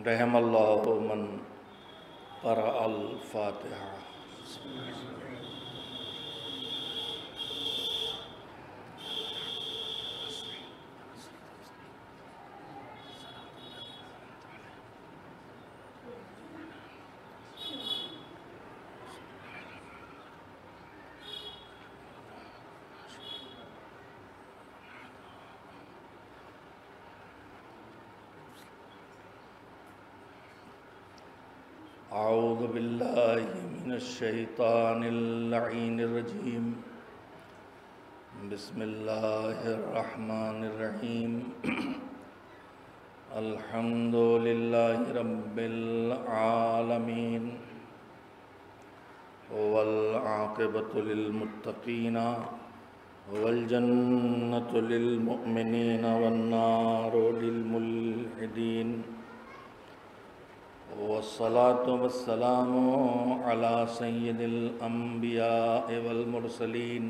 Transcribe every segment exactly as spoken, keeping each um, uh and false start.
رحم اللہ من قرأ الفاتحہ۔ اعوذ باللہ من الشیطان اللعین الرجیم، بسم اللہ الرحمن الرحیم۔ الحمد للہ رب العالمین والعاقبۃ للمتقین والجنۃ للمؤمنین والنار للملحدین، والصلاة والسلام على سید الانبیاء والمرسلین،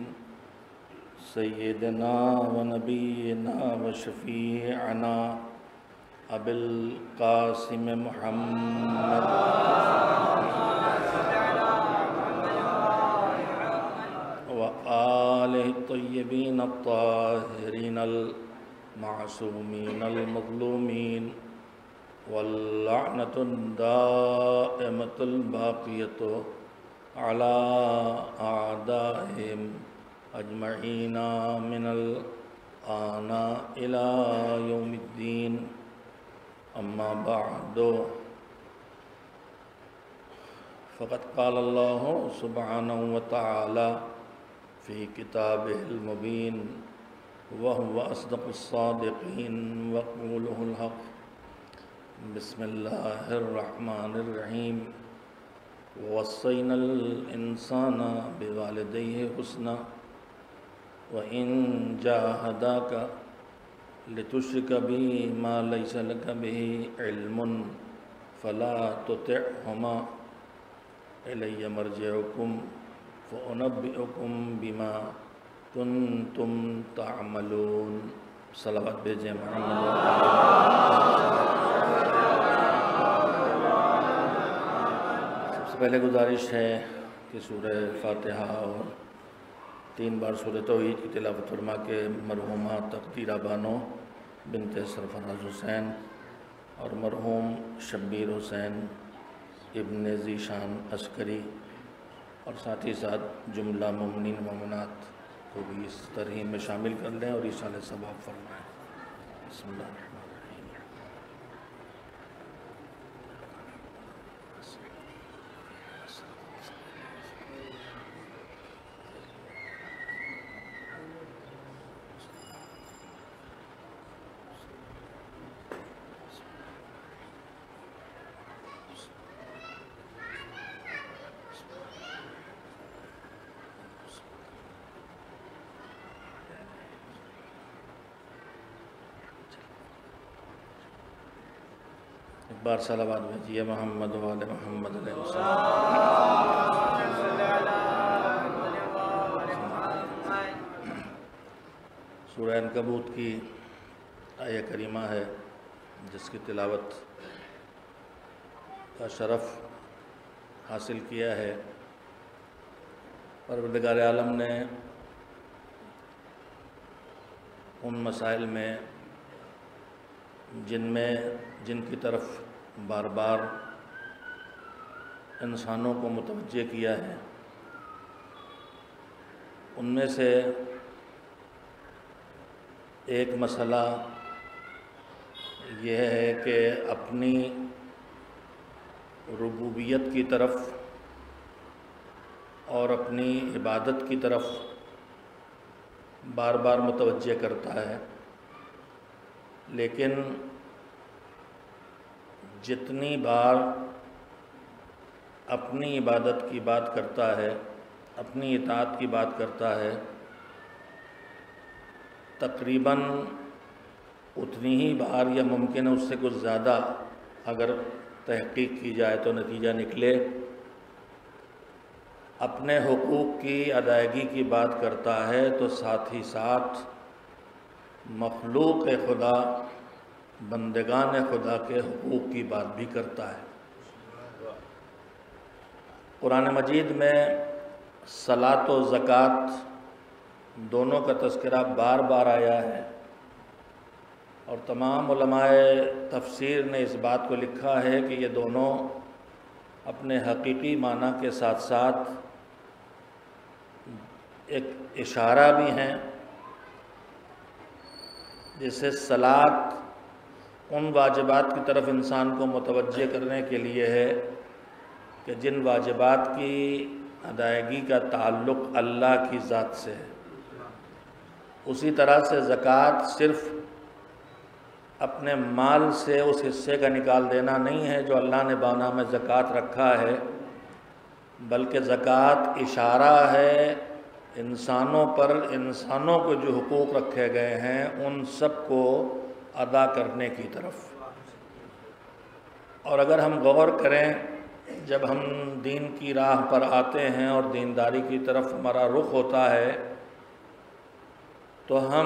سیدنا ونبینا وشفیعنا ابی القاسم محمد وآلہ الطیبین الطاہرین المعصومین المظلومین، واللعنة الدائمة الباقية على أعدائهم أجمعين من الآن إلى يوم الدين، أما بعد، فقد قال الله سبحانه وتعالى في كتابه المبين وهو أصدق الصادقين وقوله الحق۔ بسم اللہ الرحمن الرحیم۔ ووصینا الانسان بوالدیہ حسنا وإن جاہداک لتشرک بی ما لیس لک بہ علم فلا تطعہما الی مرجعکم فانبئکم بما کنتم تعملون۔ صلوات بھیجیں محمد۔ پہلے گزارش ہے کہ سورہ فاتحہ اور تین بار سورہ توحید کی تلاوت فرما کے مرحومہ تقدیرہ بانو بنت سرفراز حسین اور مرحوم شبیر حسین ابن ذیشان عسکری اور ساتھ ہی ساتھ جملہ مومنین مومنات کو بھی اس ترہیم میں شامل کر لیں اور ایصال ثواب فرمائیں۔ بسم اللہ الرحمن الرحیم۔ ایک بار صلوات بھیجیے محمد و آل محمد علیہ وسلم۔ سورہ عنکبوت کی آیہ کریمہ ہے جس کی تلاوت کا شرف حاصل کیا ہے۔ پروردگار عالم نے ان مسائل میں جن میں جن کی طرف بار بار انسانوں کو متوجہ کیا ہے، ان میں سے ایک مسئلہ یہ ہے کہ اپنی ربوبیت کی طرف اور اپنی عبادت کی طرف بار بار متوجہ کرتا ہے، لیکن جتنی بار اپنی عبادت کی بات کرتا ہے، اپنی اطاعت کی بات کرتا ہے، تقریباً اتنی ہی بار یا ممکن ہے اس سے کچھ زیادہ اگر تحقیق کی جائے تو نتیجہ نکلے اپنے حقوق کی ادائیگی کی بات کرتا ہے تو ساتھ ہی ساتھ مخلوق خدا بندگان خدا کے حقوق کی بات بھی کرتا ہے۔ قرآن مجید میں صلاۃ و زکوٰۃ دونوں کا تذکرہ بار بار آیا ہے، اور تمام علماء تفسیر نے اس بات کو لکھا ہے کہ یہ دونوں اپنے حقیقی معنی کے ساتھ ساتھ ایک اشارہ بھی ہیں، جیسے صلاۃ ان واجبات کی طرف انسان کو متوجہ کرنے کے لیے ہے کہ جن واجبات کی ادائیگی کا تعلق اللہ کی ذات سے ہے۔ اسی طرح سے زکوٰۃ صرف اپنے مال سے اس حصے کا نکال دینا نہیں ہے جو اللہ نے بناء میں زکوٰۃ رکھا ہے، بلکہ زکوٰۃ اشارہ ہے انسانوں پر، انسانوں کو جو حقوق رکھے گئے ہیں ان سب کو ادا کرنے کی طرف۔ اور اگر ہم غور کریں، جب ہم دین کی راہ پر آتے ہیں اور دینداری کی طرف ہمارا رخ ہوتا ہے تو ہم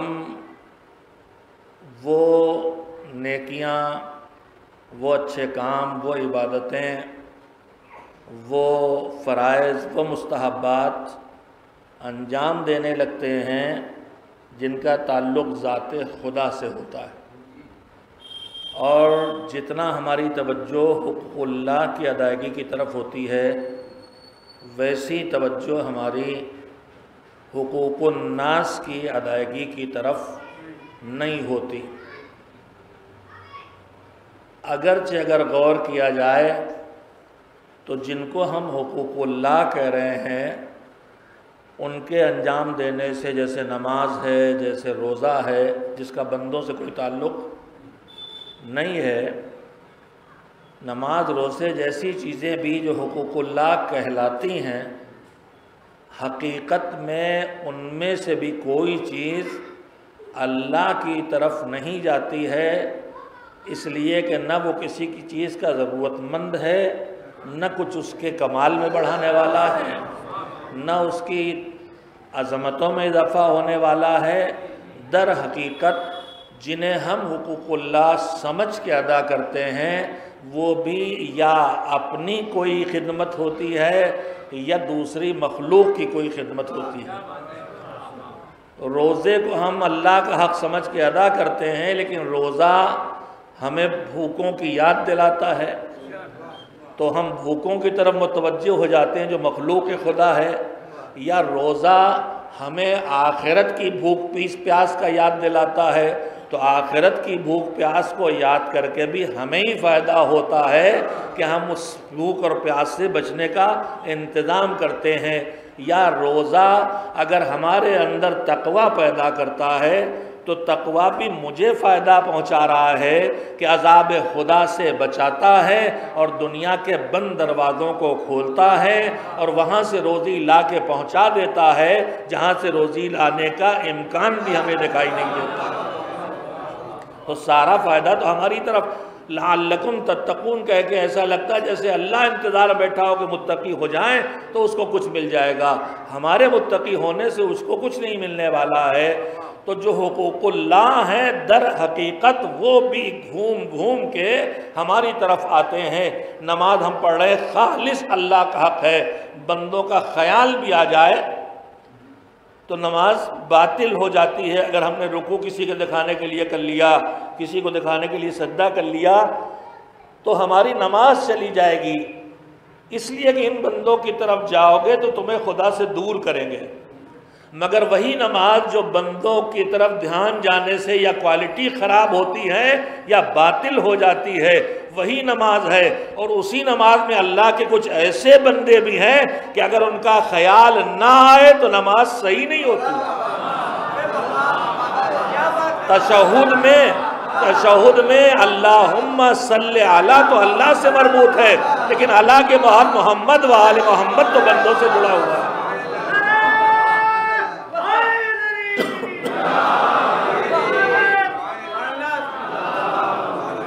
وہ نیکیاں، وہ اچھے کام، وہ عبادتیں، وہ فرائض، وہ مستحبات انجام دینے لگتے ہیں جن کا تعلق ذات خدا سے ہوتا ہے، اور جتنا ہماری توجہ حقوق اللہ کی ادائیگی کی طرف ہوتی ہے ویسی توجہ ہماری حقوق الناس کی ادائیگی کی طرف نہیں ہوتی۔ اگرچہ اگر غور کیا جائے تو جن کو ہم حقوق اللہ کہہ رہے ہیں ان کے انجام دینے سے، جیسے نماز ہے، جیسے روزہ ہے جس کا بندوں سے کوئی تعلق نہیں ہے، نماز روزے جیسی چیزیں بھی جو حقوق اللہ کہلاتی ہیں، حقیقت میں ان میں سے بھی کوئی چیز اللہ کی طرف نہیں جاتی ہے، اس لیے کہ نہ وہ کسی کی چیز کا ضرورت مند ہے، نہ کچھ اس کے کمال میں بڑھانے والا ہے، نہ اس کی عظمتوں میں اضافہ ہونے والا ہے۔ در حقیقت جنہیں ہم حقوق اللہ سمجھ کے ادا کرتے ہیں وہ بھی یا اپنی کوئی خدمت ہوتی ہے یا دوسری مخلوق کی کوئی خدمت ہوتی ہے۔ روزے کو ہم اللہ کا حق سمجھ کے ادا کرتے ہیں، لیکن روزہ ہمیں بھوکوں کی یاد دلاتا ہے تو ہم بھوکوں کی طرف متوجہ ہو جاتے ہیں جو مخلوق خدا ہے، یا روزہ ہمیں آخرت کی بھوک پیس پیاس کا یاد دلاتا ہے تو آخرت کی بھوک پیاس کو یاد کر کے بھی ہمیں ہی فائدہ ہوتا ہے کہ ہم اس بھوک اور پیاس سے بچنے کا انتظام کرتے ہیں۔ یا روزہ اگر ہمارے اندر تقوی پیدا کرتا ہے تو تقوی بھی مجھے فائدہ پہنچا رہا ہے کہ عذاب خدا سے بچاتا ہے اور دنیا کے بند دروازوں کو کھولتا ہے اور وہاں سے روزی لا کے پہنچا دیتا ہے جہاں سے روزی لانے کا امکان بھی ہمیں دکھائی نہیں دیتا۔ تو سارا فائدہ تو ہماری طرف، لعلکم تتقون کہہ کے ایسا لگتا ہے جیسے اللہ انتظار بیٹھا ہو کہ متقی ہو جائیں تو اس کو کچھ مل جائے گا، ہمارے متقی ہونے سے اس کو کچھ نہیں ملنے والا ہے۔ تو جو حقوق اللہ ہیں در حقیقت وہ بھی گھوم گھوم کے ہماری طرف آتے ہیں۔ نماز ہم پڑھ رہے خالص اللہ کا حق ہے، بندوں کا خیال بھی آ جائے تو نماز باطل ہو جاتی ہے۔ اگر ہم نے رکوع کسی کو دکھانے کے لیے کر لیا، کسی کو دکھانے کے لیے سجدہ کر لیا تو ہماری نماز چلی جائے گی، اس لیے کہ ان بندوں کی طرف جاؤ گے تو تمہیں خدا سے دور کریں گے۔ مگر وہی نماز جو بندوں کی طرف دھیان جانے سے یا کوالٹی خراب ہوتی ہے یا باطل ہو جاتی ہے وہی نماز ہے، اور اسی نماز میں اللہ کے کچھ ایسے بندے بھی ہیں کہ اگر ان کا خیال نہ آئے تو نماز صحیح نہیں ہوتی۔ تشہد میں تشہد میں اللہم صلی علی تو اللہ سے مربوط ہے، لیکن اللہ کے بعد محمد و آل محمد تو بندوں سے جڑا ہوا ہے۔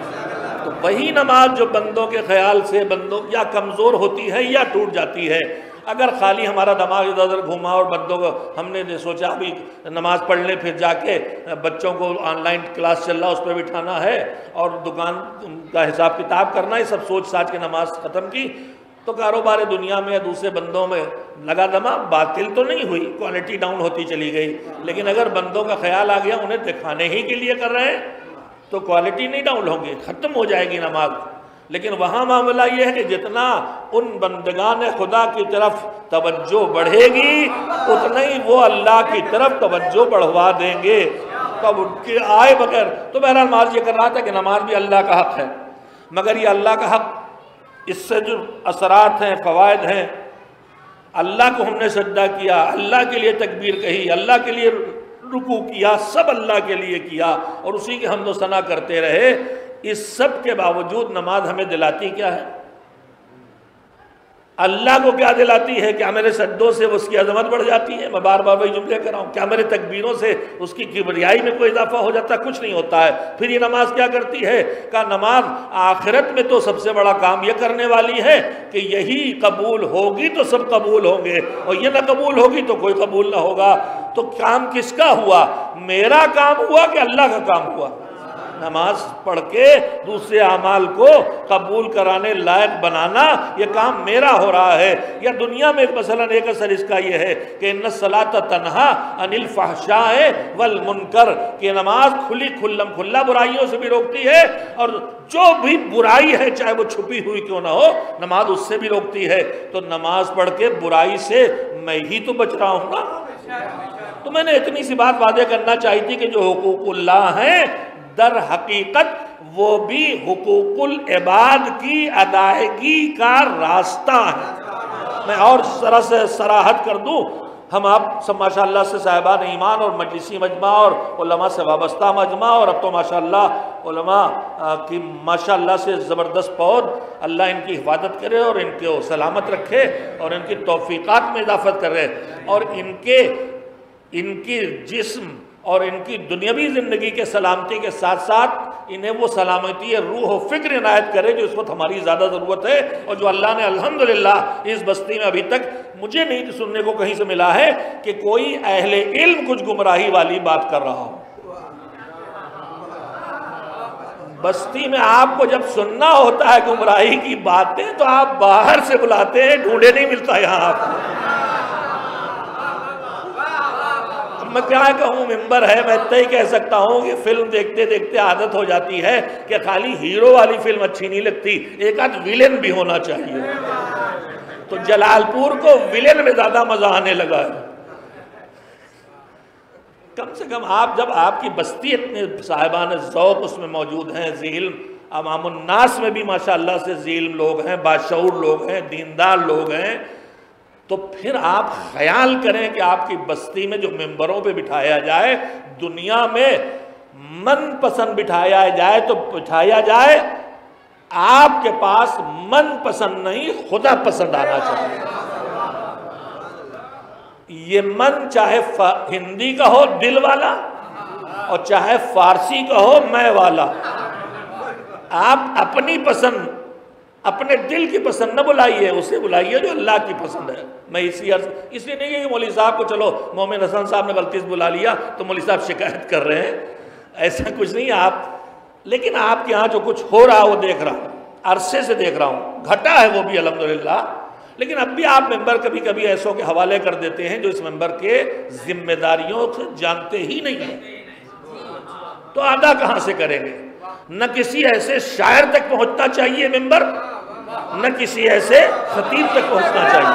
وہی نماز جو بندوں کے خیال سے بندوں یا کمزور ہوتی ہے یا ٹوٹ جاتی ہے، اگر خالی ہمارا دماغ ادھر ادھر گھوما اور بندوں کو ہم نے سوچا ابھی نماز پڑھ لیں پھر جا کے بچوں کو آن لائن کلاس چل رہا اس پہ بٹھانا ہے اور دکان کا حساب کتاب کرنا ہے، سب سوچ ساچ کے نماز ختم کی تو کاروبار دنیا میں دوسرے بندوں میں لگا دما باطل تو نہیں ہوئی، کوالٹی ڈاؤن ہوتی چلی گئی، لیکن اگر بندوں کا خیال آ گیا انہیں دکھانے ہی کے لیے کر رہے ہیں تو کوالٹی نہیں ڈاؤن ہوگی، ختم ہو جائے گی نماز۔ لیکن وہاں معاملہ یہ ہے کہ جتنا ان بندگان خدا کی طرف توجہ بڑھے گی اتنا ہی وہ اللہ کی طرف توجہ بڑھوا دیں گے، تب ان کے آئے بغیر۔ تو بہرحال نماز یہ کر رہا تھا کہ نماز بھی اللہ کا حق ہے، مگر یہ اللہ کا حق، اس سے جو اثرات ہیں، فوائد ہیں، اللہ کو ہم نے سجدہ کیا، اللہ کے لیے تکبیر کہی، اللہ کے لیے رکوع کیا، سب اللہ کے لیے کیا اور اسی کی حمد و ثنا کرتے رہے، اس سب کے باوجود نماز ہمیں دلاتی کیا ہے؟ اللہ کو کیا دلاتی ہے؟ کیا میرے سجدوں سے اس کی عظمت بڑھ جاتی ہے؟ میں بار بار وہی جملے کر رہا ہوں، کیا میرے تکبیروں سے اس کی کبریائی میں کوئی اضافہ ہو جاتا ہے؟ کچھ نہیں ہوتا ہے۔ پھر یہ نماز کیا کرتی ہے؟ کہ نماز آخرت میں تو سب سے بڑا کام یہ کرنے والی ہے کہ یہی قبول ہوگی تو سب قبول ہوں گے، اور یہ نہ قبول ہوگی تو کوئی قبول نہ ہوگا۔ تو کام کس کا ہوا؟ میرا کام ہوا کہ اللہ کا کام ہوا؟ نماز پڑھ کے دوسرے اعمال کو قبول کرانے لائق بنانا، یہ کام میرا ہو رہا ہے۔ یا دنیا میں مثلا ایک اثر اس کا یہ ہے کہ ان الصلاۃ تنہا عن الفحشاء والمنکر، کہ نماز کھلی کھلم کھلا برائیوں سے بھی روکتی ہے، اور جو بھی برائی ہے چاہے وہ چھپی ہوئی کیوں نہ ہو نماز اس سے بھی روکتی ہے۔ تو نماز پڑھ کے برائی سے میں ہی تو بچ رہا ہوں نا۔ تو میں نے اتنی سی بات واضح کرنا چاہی تھی کہ جو حقوق اللہ ہیں در حقیقت وہ بھی حقوق العباد کی ادائیگی کا راستہ ہے۔ میں اور ذرا سے صراحت کر دوں، ہم آپ سب ماشاءاللہ سے صاحبان ایمان اور مجلسی مجمع اور علماء سے وابستہ مجمع، اور اب تو ماشاءاللہ علماء کی ماشاءاللہ سے زبردست پود، اللہ ان کی حفاظت کرے اور ان کو سلامت رکھے اور ان کی توفیقات میں اضافت کرے، اور ان کے ان کی جسم اور ان کی دنیاوی زندگی کے سلامتی کے ساتھ ساتھ انہیں وہ سلامتی روح و فکر عنایت کرے جو اس وقت ہماری زیادہ ضرورت ہے، اور جو اللہ نے الحمدللہ اس بستی میں ابھی تک مجھے نہیں سننے کو کہیں سے ملا ہے کہ کوئی اہل علم کچھ گمراہی والی بات کر رہا ہو۔ بستی میں آپ کو جب سننا ہوتا ہے گمراہی کی باتیں تو آپ باہر سے بلاتے ہیں، ڈھونڈے نہیں ملتا یہاں آپ کو۔ میں کیا کہوں، ممبر ہے، میں اتنا ہی کہہ سکتا ہوں کہ فلم دیکھتے دیکھتے عادت ہو جاتی ہے کہ خالی ہیرو والی فلم اچھی نہیں لگتی، ایک آدھ ویلن بھی ہونا چاہیے۔ تو جلال پور کو ویلن میں زیادہ مزہ آنے لگا ہے۔ کم سے کم آپ جب آپ کی بستی اتنے صاحبان ذوق اس میں موجود ہیں، ذی علم، عوام الناس میں بھی ماشاءاللہ سے ذی علم لوگ ہیں، باشعور لوگ ہیں، دیندار لوگ ہیں، تو پھر آپ خیال کریں کہ آپ کی بستی میں جو ممبروں پہ بٹھایا جائے، دنیا میں من پسند بٹھایا جائے تو بٹھایا جائے، آپ کے پاس من پسند نہیں خدا پسند آنا چاہیے۔ یہ من چاہے ہندی کا ہو دل والا اور چاہے فارسی کا ہو میں والا، آپ اپنی پسند اپنے دل کی پسند نہ بلائیے، اسے بلائیے جو اللہ کی پسند ہے۔ میں اسی عرض اس لیے نہیں کہ مولوی صاحب کو چلو مومن حسن صاحب نے غلطی سے بلا لیا تو مولوی صاحب شکایت کر رہے ہیں، ایسا کچھ نہیں آپ، لیکن آپ کے ہاں جو کچھ ہو رہا وہ دیکھ رہا ہوں، عرصے سے دیکھ رہا ہوں، گھٹا ہے وہ بھی الحمدللہ، لیکن اب بھی آپ ممبر کبھی کبھی ایسوں کے حوالے کر دیتے ہیں جو اس ممبر کے ذمہ داریوں سے جانتے ہی نہیں ہیں، تو ادا کہاں سے کریں گے؟ نہ کسی ایسے شاعر تک پہنچنا چاہیے ممبر، نہ کسی ایسے خطیب تک پہنچنا چاہیے۔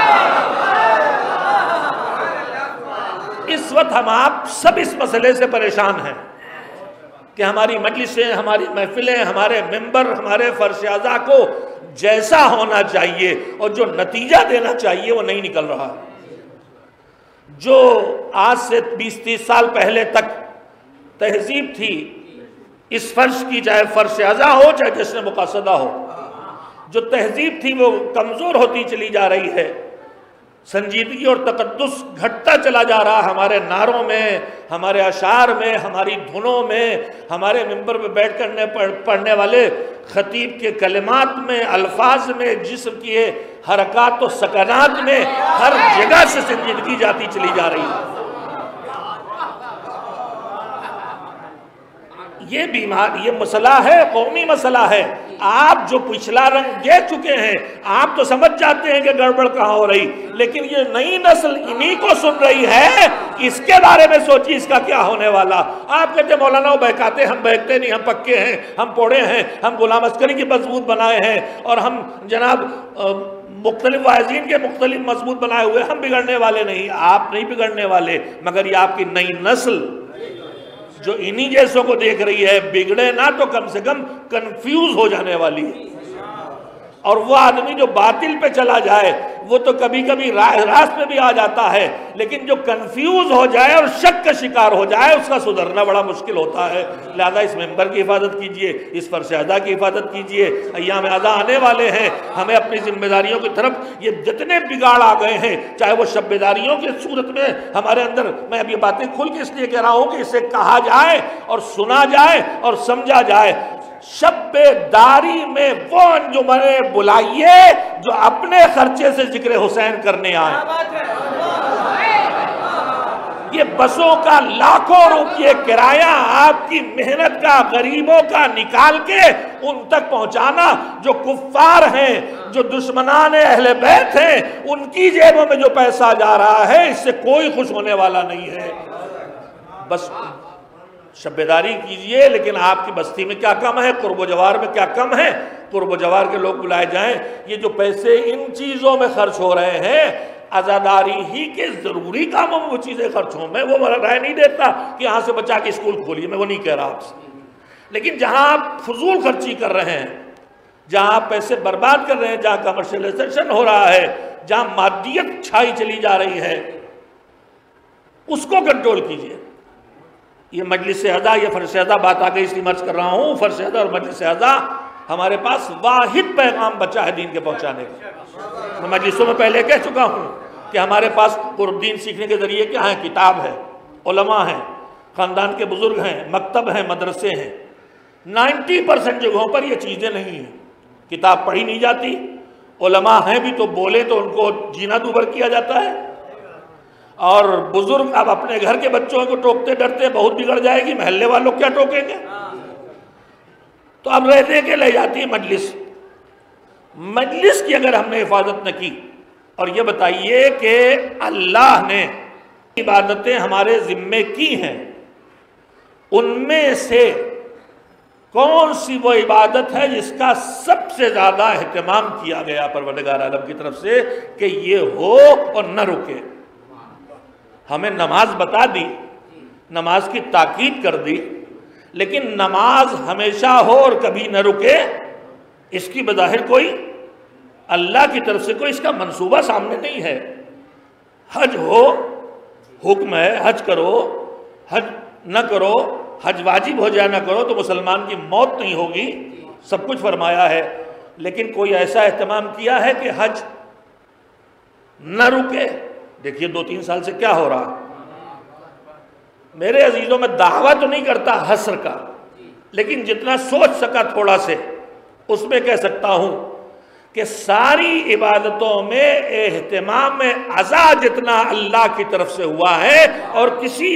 اس وقت ہم آپ سب اس مسئلے سے پریشان ہیں کہ ہماری مجلسیں، ہماری محفلیں، ہمارے ممبر، ہمارے فرش اعضاء کو جیسا ہونا چاہیے اور جو نتیجہ دینا چاہیے وہ نہیں نکل رہا۔ جو آج سے بیس تیس سال پہلے تک تہذیب تھی اس فرش کی، چاہے فرش اعضاء ہو چاہے جشن مقاصدہ ہو، جو تہذیب تھی وہ کمزور ہوتی چلی جا رہی ہے، سنجیدگی اور تقدس گھٹتا چلا جا رہا ہمارے نعروں میں، ہمارے اشعار میں، ہماری دھنوں میں، ہمارے ممبر پہ بیٹھ کر پڑھنے والے خطیب کے کلمات میں، الفاظ میں، جسم کی حرکات و سکنات میں، ہر جگہ سے سنجیدگی جاتی چلی جا رہی ہے۔ یہ بیمار یہ مسئلہ ہے، قومی مسئلہ ہے۔ آپ جو پچھلا رنگ دے چکے ہیں، آپ تو سمجھ جاتے ہیں کہ گڑبڑ کہاں ہو رہی، لیکن یہ نئی نسل انہی کو سن رہی ہے، اس کے بارے میں سوچی اس کا کیا ہونے والا۔ آپ کہتے ہیں مولانا وہ بہکاتے، ہم بہکتے نہیں، ہم پکے ہیں، ہم پوڑے ہیں، ہم غلام عسکری کی مضبوط بنائے ہیں، اور ہم جناب مختلف واعظین کے مختلف مضبوط بنائے ہوئے، ہم بگڑنے والے نہیں۔ آپ نہیں بگڑنے والے، مگر یہ آپ کی نئی نسل جو انہی جیسوں کو دیکھ رہی ہے، بگڑے نہ تو کم سے کم کنفیوز ہو جانے والی ہے۔ اور وہ آدمی جو باطل پہ چلا جائے وہ تو کبھی کبھی راست پہ بھی آ جاتا ہے، لیکن جو کنفیوز ہو جائے اور شک کا شکار ہو جائے اس کا سدھرنا بڑا مشکل ہوتا ہے۔ لہذا اس ممبر کی حفاظت کیجئے، اس فرش ادا کی حفاظت کیجئے، ایام ادا آنے والے ہیں، ہمیں اپنی ذمہ داریوں کی طرف یہ جتنے بگاڑ آ گئے ہیں، چاہے وہ شب بیداریوں کی صورت میں ہمارے اندر، میں اب یہ باتیں کھل کے اس لیے کہہ رہا ہوں کہ اسے کہا جائے اور سنا جائے اور سمجھا جائے۔ شب بیداری میں وہ انجمنیں بلائیے جو اپنے خرچے سے ذکر حسین کرنے آئے۔ یہ بسوں کا لاکھوں روپے کرایہ آپ کی محنت کا غریبوں کا نکال کے ان تک پہنچانا، جو کفار ہیں، جو دشمنان اہل بیت ہیں، ان کی جیبوں میں جو پیسہ جا رہا ہے، اس سے کوئی خوش ہونے والا نہیں ہے۔ بس شب بیداری کیجئے، لیکن آپ کی بستی میں کیا کم ہے، قرب و جوار میں کیا کم ہے، قرب و جوار کے لوگ بلائے جائیں۔ یہ جو پیسے ان چیزوں میں خرچ ہو رہے ہیں، عزاداری ہی کے ضروری کاموں میں وہ چیزیں خرچ ہوں۔ میں وہ رائے نہیں دیتا کہ یہاں سے بچا کے اسکول کھولیے، میں وہ نہیں کہہ رہا آپ سے، لیکن جہاں آپ فضول خرچی کر رہے ہیں، جہاں آپ پیسے برباد کر رہے ہیں، جہاں کمرشلائزیشن ہو رہا ہے، جہاں مادیت چھائی چلی جا رہی ہے، اس کو کنٹرول کیجئے۔ یہ مجلس اعضا، یہ فرش اعضا بات آ گئی اس لیے مرض کر رہا ہوں، فرش اعضا اور مجلس اعضا ہمارے پاس واحد پیغام بچا ہے دین کے پہنچانے کا۔ میں مجلسوں میں پہلے کہہ چکا ہوں کہ ہمارے پاس قرب دین سیکھنے کے ذریعے کیا ہے، کتاب ہے، علماء ہیں، خاندان کے بزرگ ہیں، مکتب ہیں، مدرسے ہیں۔ نائنٹی پرسنٹ جگہوں پر یہ چیزیں نہیں ہیں، کتاب پڑھی نہیں جاتی، علماء ہیں بھی تو بولے تو ان کو جینا دوبر کیا جاتا ہے، اور بزرگ اب اپنے گھر کے بچوں کو ٹوکتے ڈرتے بہت بگڑ جائے گی، محلے والوں کیا ٹوکیں گے، تو اب رہنے کے لے جاتی ہے مجلس۔ مجلس کی اگر ہم نے حفاظت نہ کی، اور یہ بتائیے کہ اللہ نے عبادتیں ہمارے ذمے کی ہیں، ان میں سے کون سی وہ عبادت ہے جس کا سب سے زیادہ اہتمام کیا گیا پروردگار عالم کی طرف سے کہ یہ ہو اور نہ رکے؟ ہمیں نماز بتا دی، نماز کی تاکید کر دی، لیکن نماز ہمیشہ ہو اور کبھی نہ رکے، اس کی بظاہر کوئی اللہ کی طرف سے کوئی اس کا منصوبہ سامنے نہیں ہے۔ حج ہو، حکم ہے حج کرو، حج نہ کرو، حج واجب ہو جائے نہ کرو تو مسلمان کی موت نہیں ہوگی، سب کچھ فرمایا ہے، لیکن کوئی ایسا اہتمام کیا ہے کہ حج نہ رکے؟ دیکھیے دو تین سال سے کیا ہو رہا۔ میرے عزیزوں میں دعویٰ تو نہیں کرتا حسر کا، لیکن جتنا سوچ سکا تھوڑا سے اس میں کہہ سکتا ہوں کہ ساری عبادتوں میں اہتمام عزا جتنا اللہ کی طرف سے ہوا ہے، اور کسی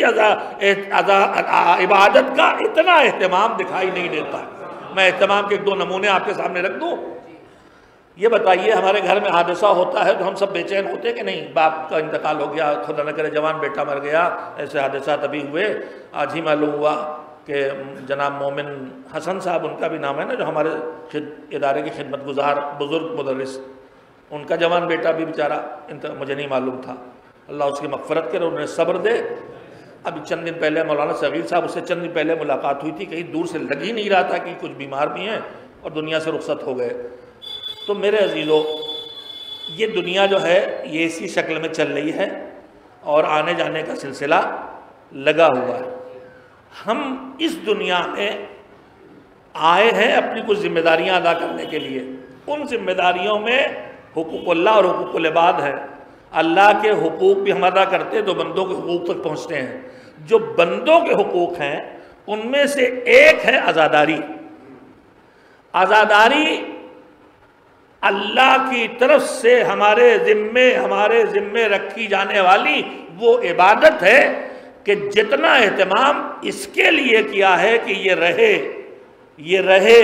عبادت کا اتنا اہتمام دکھائی نہیں دیتا۔ میں اہتمام کے ایک دو نمونے آپ کے سامنے رکھ دوں۔ یہ بتائیے ہمارے گھر میں حادثہ ہوتا ہے تو ہم سب بے چین ہوتے کہ نہیں؟ باپ کا انتقال ہو گیا، خدا نہ کرے جوان بیٹا مر گیا، ایسے حادثات ابھی ہوئے۔ آج ہی معلوم ہوا کہ جناب مومن حسن صاحب، ان کا بھی نام ہے نا، جو ہمارے ادارے کی خدمت گزار بزرگ مدرس، ان کا جوان بیٹا بھی بیچارہ مجھے نہیں معلوم تھا، اللہ اس کی مغفرت کرے، انہیں صبر دے۔ ابھی چند دن پہلے مولانا صغیر صاحب، اس سے چند دن پہلے ملاقات ہوئی تھی، کہیں دور سے لگ ہی نہیں رہا تھا کہ کچھ بیمار بھی ہیں اور دنیا سے رخصت ہو گئے۔ تو میرے عزیزو، یہ دنیا جو ہے یہ اسی شکل میں چل رہی ہے اور آنے جانے کا سلسلہ لگا ہوا ہے۔ ہم اس دنیا میں آئے ہیں اپنی کچھ ذمہ داریاں ادا کرنے کے لیے۔ ان ذمہ داریوں میں حقوق اللہ اور حقوق العباد ہے۔ اللہ کے حقوق بھی ہم ادا کرتے تو بندوں کے حقوق تک پہنچتے ہیں۔ جو بندوں کے حقوق ہیں ان میں سے ایک ہے عزاداری۔ عزاداری اللہ کی طرف سے ہمارے ذمے ہمارے ذمے رکھی جانے والی وہ عبادت ہے کہ جتنا اہتمام اس کے لیے کیا ہے کہ یہ رہے یہ رہے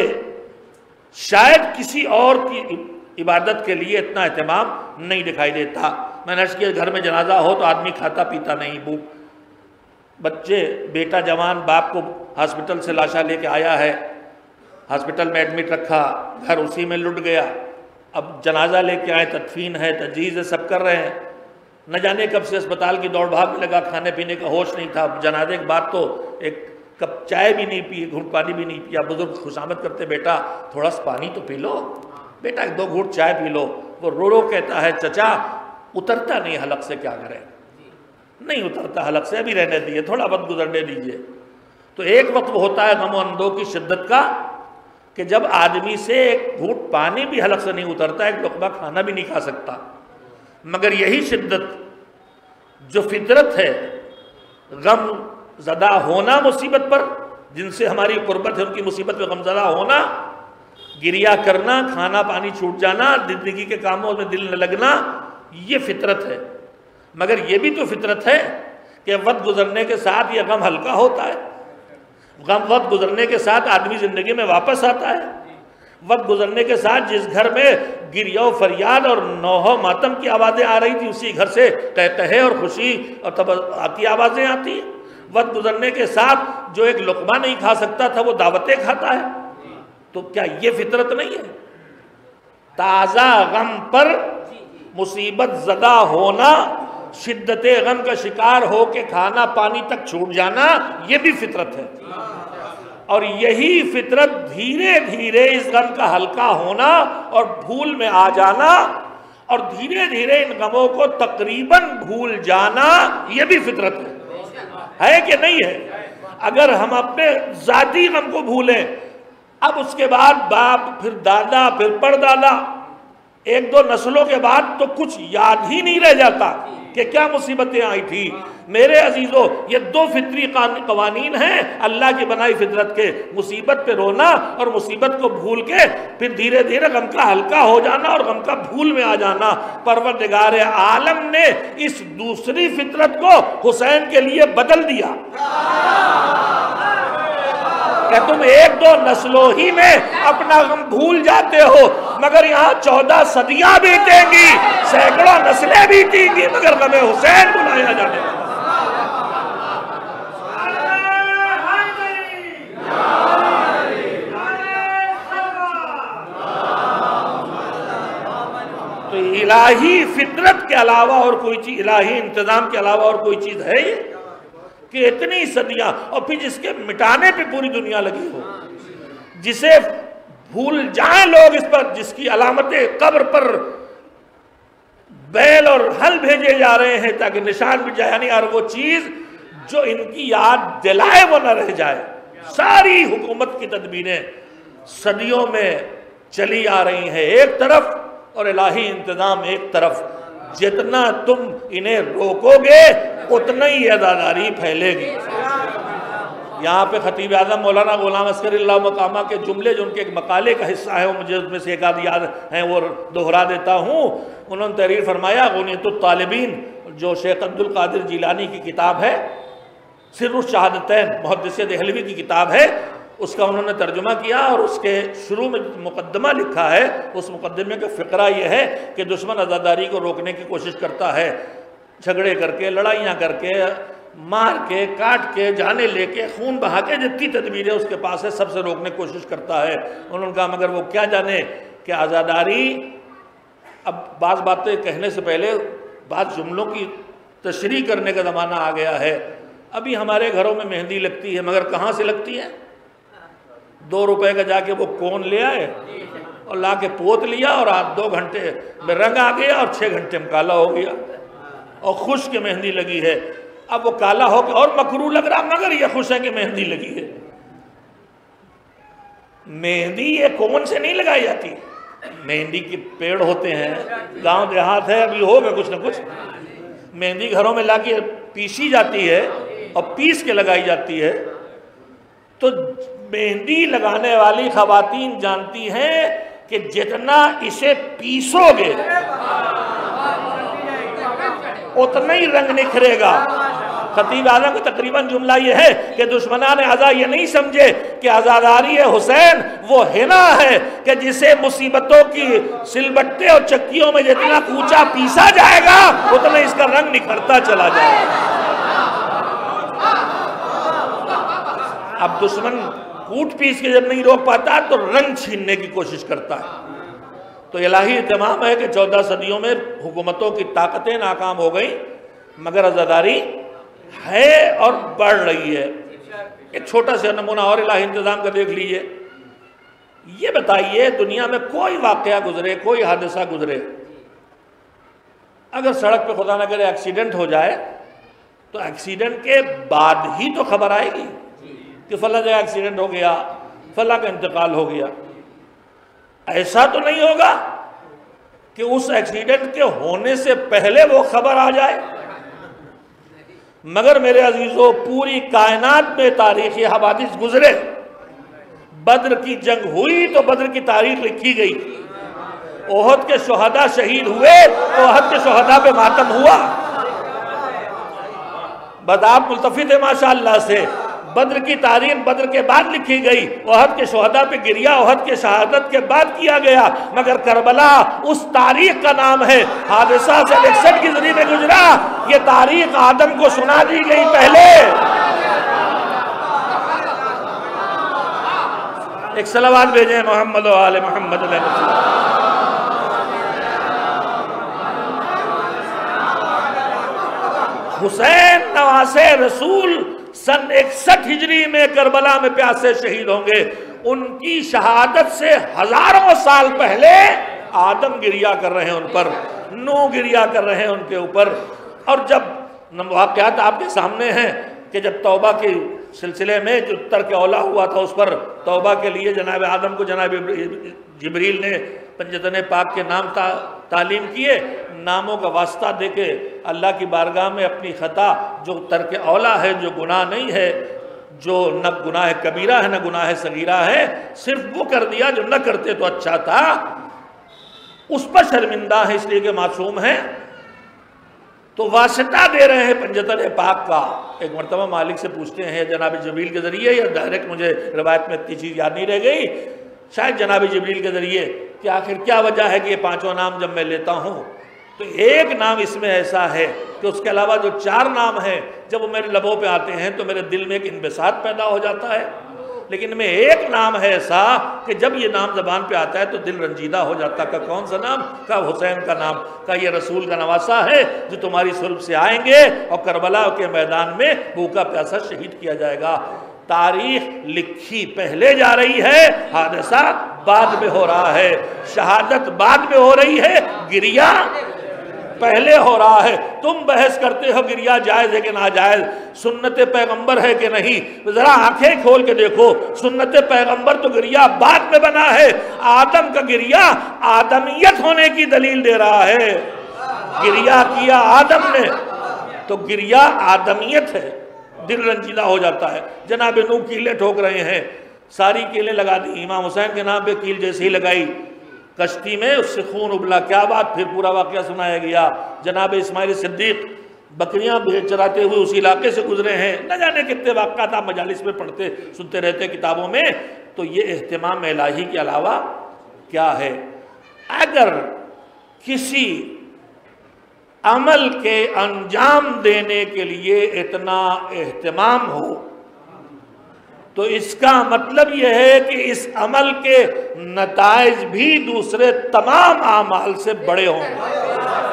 شاید کسی اور کی عبادت کے لیے اتنا اہتمام نہیں دکھائی دیتا۔ میں نے عرض کیا گھر میں جنازہ ہو تو آدمی کھاتا پیتا نہیں، بھوک بچے بیٹا جوان باپ کو ہاسپٹل سے لاشا لے کے آیا ہے، ہاسپٹل میں ایڈمٹ رکھا، گھر اسی میں لٹ گیا، اب جنازہ لے کے آئے، تدفین ہے، تجہیز ہے، سب کر رہے ہیں، نہ جانے کب سے اسپتال کی دوڑ بھاگ میں لگا، کھانے پینے کا ہوش نہیں تھا، جنازے کے بعد تو ایک کپ چائے بھی نہیں پی، گھونٹ پانی بھی نہیں پیا، بزرگ خوشامد کرتے بیٹا تھوڑا سا پانی تو پی لو، بیٹا ایک دو گھونٹ چائے پی لو، وہ رو رو کہتا ہے چچا اترتا نہیں حلق سے، کیا کریں، نہیں اترتا حلق سے، ابھی رہنے دیجیے، تھوڑا وقت گزرنے دیجیے۔ تو ایک وقت ہوتا ہے غم و اندوہ کی شدت کا کہ جب آدمی سے ایک گھونٹ پانی بھی حلق سے نہیں اترتا، ایک لقمہ کھانا بھی نہیں کھا سکتا، مگر یہی شدت جو فطرت ہے، غم زدہ ہونا مصیبت پر، جن سے ہماری قربت ہے ان کی مصیبت پہ غم زدہ ہونا، گریا کرنا، کھانا پانی چھوٹ جانا، زندگی کے کاموں میں دل نہ لگنا، یہ فطرت ہے۔ مگر یہ بھی تو فطرت ہے کہ وقت گزرنے کے ساتھ یہ غم ہلکا ہوتا ہے، غم وقت گزرنے کے ساتھ آدمی زندگی میں واپس آتا ہے، وقت گزرنے کے ساتھ جس گھر میں گریہ و فریاد اور نوح و ماتم کی آوازیں آ رہی تھی اسی گھر سے قہقہے اور خوشی اور تبسم کی آوازیں آتی ہیں، وقت گزرنے کے ساتھ جو ایک لقمہ نہیں کھا سکتا تھا وہ دعوتیں کھاتا ہے، تو کیا یہ فطرت نہیں ہے؟ تازہ غم پر مصیبت زدہ ہونا، شدت غم کا شکار ہو کے کھانا پانی تک چھوٹ جانا، یہ بھی فطرت ہے، اور یہی فطرت دھیرے دھیرے اس غم کا ہلکا ہونا اور بھول میں آ جانا اور دھیرے دھیرے ان غموں کو تقریباً بھول جانا، یہ بھی فطرت ہے، ہے کہ نہیں ہے؟ اگر ہم اپنے ذاتی غم کو بھولیں، اب اس کے بعد باپ، پھر دادا، پھر پردادا، ایک دو نسلوں کے بعد تو کچھ یاد ہی نہیں رہ جاتا کہ کیا مصیبتیں آئی تھی۔ میرے عزیزو، یہ دو فطری قوانین ہیں اللہ کی بنائی فطرت کے، مصیبت پہ رونا اور مصیبت کو بھول کے پھر دھیرے دھیرے غم کا ہلکا ہو جانا اور غم کا بھول میں آ جانا۔ پروردگار عالم نے اس دوسری فطرت کو حسین کے لیے بدل دیا کہ تم ایک دو نسلوں ہی میں اپنا غم بھول جاتے ہو، مگر یہاں چودہ صدیاں بیتیں گی، سینکڑوں نسلیں بیتیں گی، مگر غم حسین بلایا جانے گا۔ تو الہی فطرت کے علاوہ اور کوئی چیز، الہی انتظام کے علاوہ اور کوئی چیز ہے یہ کہ اتنی صدیاں، اور پھر جس کے مٹانے پہ پوری دنیا لگی ہو، جسے بھول جائیں لوگ اس پر، جس کی علامتیں قبر پر بیل اور ہل بھیجے جا رہے ہیں تاکہ نشان بھی جائے، یعنی اور وہ چیز جو ان کی یاد دلائے وہ نہ رہ جائے۔ ساری حکومت کی تدبیریں صدیوں میں چلی آ رہی ہیں ایک طرف اور الہی انتظام ایک طرف، جتنا تم انہیں روکو گے اتنا ہی عزاداری پھیلے گی۔ یہاں پہ خطیب اعظم مولانا غلام عسکری اللہ مقامہ کے جملے جو ان کے ایک مقالے کا حصہ ہے، وہ مجھے اس میں سے ایک آدھ یاد ہیں، وہ دہرا دیتا ہوں۔ انہوں نے تحریر فرمایا، غنیۃ الطالبین جو شیخ عبد القادر جیلانی کی کتاب ہے، سر الشہادتین محدث دہلوی کی کتاب ہے، اس کا انہوں نے ترجمہ کیا اور اس کے شروع میں مقدمہ لکھا ہے، اس مقدمے کا فقرہ یہ ہے کہ دشمن عزاداری کو روکنے کی کوشش کرتا ہے، جھگڑے کر کے، لڑائیاں کر کے، مار کے، کاٹ کے، جانے لے کے، خون بہا کے، جتنی تدبیریں اس کے پاس ہے سب سے روکنے کی کوشش کرتا ہے۔ انہوں نے کہا مگر وہ کیا جانے کہ عزاداری، اب بعض باتیں کہنے سے پہلے بعض جملوں کی تشریح کرنے کا زمانہ آ گیا ہے۔ ابھی ہمارے گھروں میں مہندی لگتی ہے، مگر کہاں سے لگتی ہے؟ دو روپے کا جا کے وہ کون لے آئے اور لا کے پوت لیا اور آج دو گھنٹے میں رنگ آ گیا اور چھ گھنٹے میں کالا ہو گیا اور خوش کے مہندی لگی ہے۔ اب وہ کالا ہو کے اور مکروہ لگ رہا، مگر یہ خوش ہے کہ مہندی لگی ہے۔ مہندی یہ کون سے نہیں لگائی جاتی، مہندی کے پیڑ ہوتے ہیں، گاؤں دیہات ہے، ابھی ہوگا کچھ نہ کچھ، مہندی گھروں میں لا کے پیسی جاتی ہے اور پیس کے لگائی جاتی ہے۔ تو مہندی لگانے والی خواتین جانتی ہیں کہ جتنا اسے پیسو گے اتنا ہی رنگ نکھرے گا۔ خطیب اعظم کا تقریباً جملہ یہ ہے کہ دشمنان عزا یہ نہیں سمجھے کہ عزاداری حسین وہ ہنا ہے کہ جسے مصیبتوں کی سلبٹے اور چکیوں میں جتنا کوچا پیسا جائے گا اتنا اس کا رنگ نکھرتا چلا جائے گا۔ اب دشمن کوٹ پیس کے جب نہیں روک پاتا تو رنگ چھیننے کی کوشش کرتا ہے۔ تو الہی اہتمام ہے کہ چودہ صدیوں میں حکومتوں کی طاقتیں ناکام ہو گئیں مگر عزاداری ہے اور بڑھ رہی ہے۔ ایک چھوٹا سا نمونہ اور الہی انتظام کا دیکھ لیجئے۔ یہ بتائیے دنیا میں کوئی واقعہ گزرے، کوئی حادثہ گزرے، اگر سڑک پہ خدا نہ کرے ایکسیڈنٹ ہو جائے تو ایکسیڈنٹ کے بعد ہی تو خبر آئے گی کہ فلاں جگہ ایکسیڈنٹ ہو گیا، فلاں کا انتقال ہو گیا۔ ایسا تو نہیں ہوگا کہ اس ایکسیڈنٹ کے ہونے سے پہلے وہ خبر آ جائے۔ مگر میرے عزیزو پوری کائنات میں تاریخی حوادث گزرے، بدر کی جنگ ہوئی تو بدر کی تاریخ لکھی گئی، احد کے شہداء شہید ہوئے تو احد کے شہداء پہ ماتم ہوا۔ بد آپ ملتفت ہے ماشاءاللہ سے، بدر کی تاریخ بدر کے بعد لکھی گئی، احد کے شہداء پہ گریا احد کے شہادت کے بعد کیا گیا، مگر کربلا اس تاریخ کا نام ہے۔ حادثہ سے اکسٹھ کی ذریعے میں گزرا، یہ تاریخ آدم کو سنا دی گئی پہلے۔ ایک صلوات بھیجیں محمد و آل محمد علیہ وسلم۔ حسین نواسے رسول سن اکسٹھ ہجری میں کربلا میں پیاسے شہید ہوں گے۔ ان کی شہادت سے ہزاروں سال پہلے آدم گریا کر رہے ہیں ان پر، نو گریا کر رہے ہیں ان کے اوپر۔ اور جب واقعات آپ کے سامنے ہیں کہ جب توبہ کے سلسلے میں جو ترک اولا ہوا تھا اس پر توبہ کے لیے جناب آدم کو جناب جبریل نے پنجتن پاک کے نام تعلیم کیے، ناموں کا واسطہ دے کے اللہ کی بارگاہ میں اپنی خطا جو ترک اولا ہے، جو گناہ نہیں ہے، جو نہ گناہ کبیرہ ہے نہ گناہ صغیرہ ہے، صرف وہ کر دیا جو نہ کرتے تو اچھا تھا، اس پر شرمندہ ہے اس لیے کہ معصوم ہے۔ تو واسطہ دے رہے ہیں پنجتن پاک کا۔ ایک مرتبہ مالک سے پوچھتے ہیں جناب جبریل کے ذریعے، یا ڈائریکٹ مجھے روایت میں اتنی چیز یاد نہیں رہ گئی، شاید جناب جبریل کے ذریعے، کہ آخر کیا وجہ ہے کہ یہ پانچوں نام جب میں لیتا ہوں تو ایک نام اس میں ایسا ہے کہ اس کے علاوہ جو چار نام ہیں جب وہ میرے لبوں پہ آتے ہیں تو میرے دل میں ایک انبساط پیدا ہو جاتا ہے، لیکن میں ایک نام ہے ایسا کہ جب یہ نام زبان پہ آتا ہے تو دل رنجیدہ ہو جاتا ہے۔ کہ کون سا نام؟ کہ حسین کا نام، کہ یہ رسول کا نواسا ہے جو تمہاری صلب سے آئیں گے اور کربلا کے میدان میں بھوکا پیاسا شہید کیا جائے گا۔ تاریخ لکھی پہلے جا رہی ہے، حادثہ بعد میں ہو رہا ہے، شہادت بعد میں ہو رہی ہے، گریا پہلے ہو رہا ہے۔ تم بحث کرتے ہو گریا جائز ہے کہ ناجائز، سنت پیغمبر ہے کہ نہیں؟ ذرا آنکھیں کھول کے دیکھو، سنت پیغمبر تو گریا بعد میں بنا ہے، آدم کا گریا آدمیت ہونے کی دلیل دے رہا ہے۔ گریا کیا آدم نے تو گریا آدمیت ہے، دل رنجیدہ ہو جاتا ہے۔ جناب نوح کیلیں ٹھوک رہے ہیں، ساری کیلیں لگا دی، امام حسین کے نام پہ کیل جیسے ہی لگائی، کشتی میں اس سے خون ابلا، کیا بات، پھر پورا واقعہ سنایا گیا۔ جناب اسماعیل صدیق بکریاں چراتے ہوئے اسی علاقے سے گزرے ہیں، نہ جانے کتنے واقعات آپ مجالس میں پڑھتے سنتے رہتے کتابوں میں۔ تو یہ اہتمام الہی کے علاوہ کیا ہے؟ اگر کسی عمل کے انجام دینے کے لیے اتنا اہتمام ہو تو اس کا مطلب یہ ہے کہ اس عمل کے نتائج بھی دوسرے تمام اعمال سے بڑے ہوں گے۔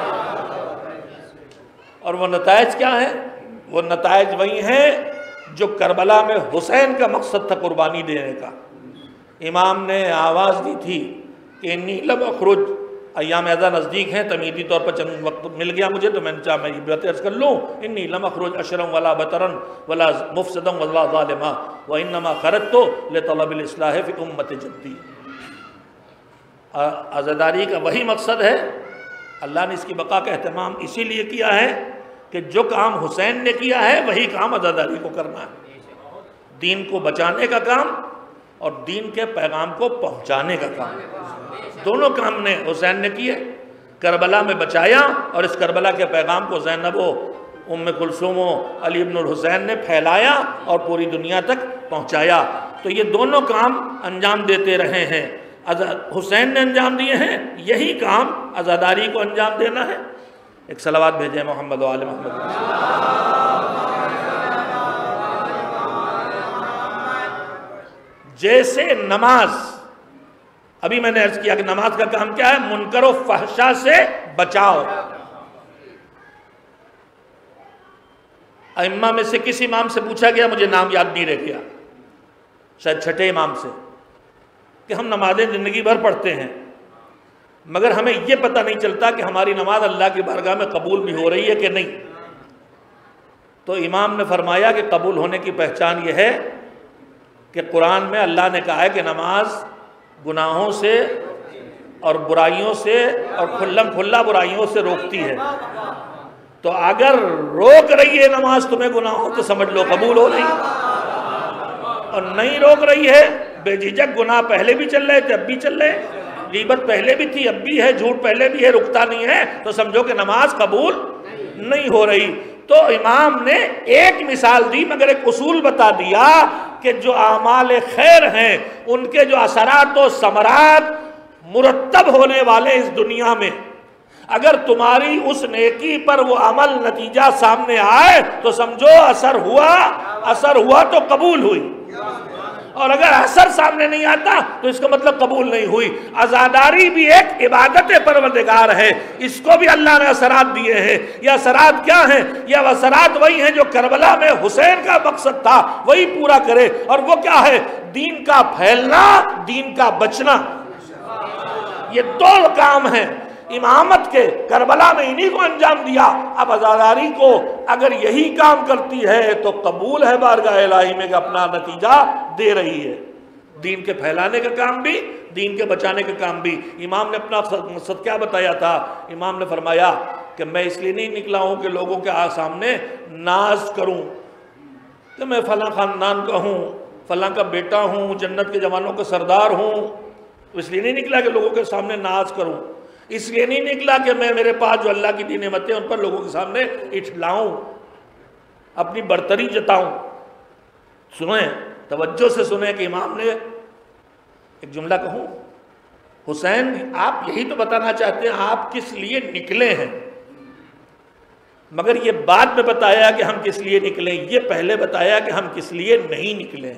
اور وہ نتائج کیا ہیں؟ وہ نتائج وہی ہیں جو کربلا میں حسین کا مقصد تھا قربانی دینے کا۔ امام نے آواز دی تھی کہ انی لم اخرج، ایام اعزا نزدیک ہیں، تمیدی طور پر چند وقت مل گیا مجھے تو میں نے چاہا میں یہ بات عرض کر لوں، انی لم اخرج اشرم ولا بطرن ولا مفسدم ولا ظالما وانما خرجت لطلب الاصلاح فی امت جدی۔ عزاداری کا وہی مقصد ہے، اللہ نے اس کی بقا کا اہتمام اسی لیے کیا ہے کہ جو کام حسین نے کیا ہے وہی کام عزاداری کو کرنا ہے۔ دین کو بچانے کا کام اور دین کے پیغام کو پہنچانے کا کام، دونوں کام نے حسین نے کیے۔ کربلا میں بچایا اور اس کربلا کے پیغام کو زینب و ام کلثوم و علی ابن الحسین نے پھیلایا اور پوری دنیا تک پہنچایا۔ تو یہ دونوں کام انجام دیتے رہے ہیں، حسین نے انجام دیے ہیں، یہی کام عزاداری کو انجام دینا ہے۔ ایک صلوات بھیجیں محمد و آل محمد۔ جیسے نماز، ابھی میں نے عرض کیا کہ نماز کا کام کیا ہے؟ منکر و فحشا سے بچاؤ۔ ائمہ میں سے کسی امام سے پوچھا گیا، مجھے نام یاد نہیں رہ گیا، شاید چھٹے امام سے، کہ ہم نمازیں زندگی بھر پڑھتے ہیں مگر ہمیں یہ پتہ نہیں چلتا کہ ہماری نماز اللہ کی بارگاہ میں قبول بھی ہو رہی ہے کہ نہیں۔ تو امام نے فرمایا کہ قبول ہونے کی پہچان یہ ہے کہ قرآن میں اللہ نے کہا ہے کہ نماز گناہوں سے اور برائیوں سے اور کھلم کھلا برائیوں سے روکتی ہے۔ تو اگر روک رہی ہے نماز تمہیں گناہوں تو سمجھ لو قبول ہو رہی ہے، اور نہیں روک رہی ہے، بے جھجک گناہ پہلے بھی چل رہے تھے اب بھی چل رہے، غیبت پہلے بھی تھی اب بھی ہے، جھوٹ پہلے بھی ہے رکتا نہیں ہے، تو سمجھو کہ نماز قبول نہیں ہو رہی۔ تو امام نے ایک مثال دی مگر ایک اصول بتا دیا کہ جو اعمال خیر ہیں ان کے جو اثرات و ثمرات مرتب ہونے والے اس دنیا میں، اگر تمہاری اس نیکی پر وہ عمل نتیجہ سامنے آئے تو سمجھو اثر ہوا، اثر ہوا تو قبول ہوئی، اور اگر اثر سامنے نہیں آتا تو اس کا مطلب قبول نہیں ہوئی۔ عزاداری بھی ایک عبادت پروردگار ہے، اس کو بھی اللہ نے اثرات دیے ہیں۔ یہ اثرات کیا ہیں؟ یہ اثرات وہی ہیں جو کربلا میں حسین کا مقصد تھا وہی پورا کرے، اور وہ کیا ہے؟ دین کا پھیلنا، دین کا بچنا۔ یہ دو کام ہیں امامت کے، کربلا میں انہی کو انجام دیا۔ اب عزاداری کو اگر یہی کام کرتی ہے تو قبول ہے بارگاہ الہی میں کہ اپنا نتیجہ دے رہی ہے، دین کے پھیلانے کا کام بھی، دین کے بچانے کا کام بھی۔ امام نے اپنا مقصد کیا بتایا تھا؟ امام نے فرمایا کہ میں اس لیے نہیں نکلا ہوں کہ لوگوں کے سامنے ناز کروں کہ میں فلاں خاندان کا ہوں، فلاں کا بیٹا ہوں، جنت کے جوانوں کا سردار ہوں، اس لیے نہیں نکلا کہ لوگوں کے سامنے ناز کروں، اس لیے نہیں نکلا کہ میں میرے پاس جو اللہ کی دی نعمتیں ان پر لوگوں کے سامنے اٹھلاؤں، اپنی برتری جتاؤں۔ سنیں، توجہ سے سنیں کہ امام نے ایک جملہ کہوں، حسین آپ یہی تو بتانا چاہتے ہیں آپ کس لیے نکلے ہیں، مگر یہ بعد میں بتایا کہ ہم کس لیے نکلے، یہ پہلے بتایا کہ ہم کس لیے نہیں نکلے۔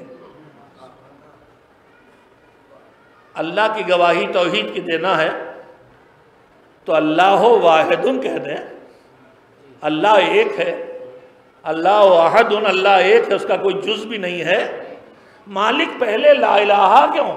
اللہ کی گواہی توحید کی دینا ہے تو اللہ واحد کہہ دیں، اللہ ایک ہے، اللہ واحد، اللہ ایک ہے، اس کا کوئی جز بھی نہیں ہے۔ مالک پہلے لا الہ کیوں،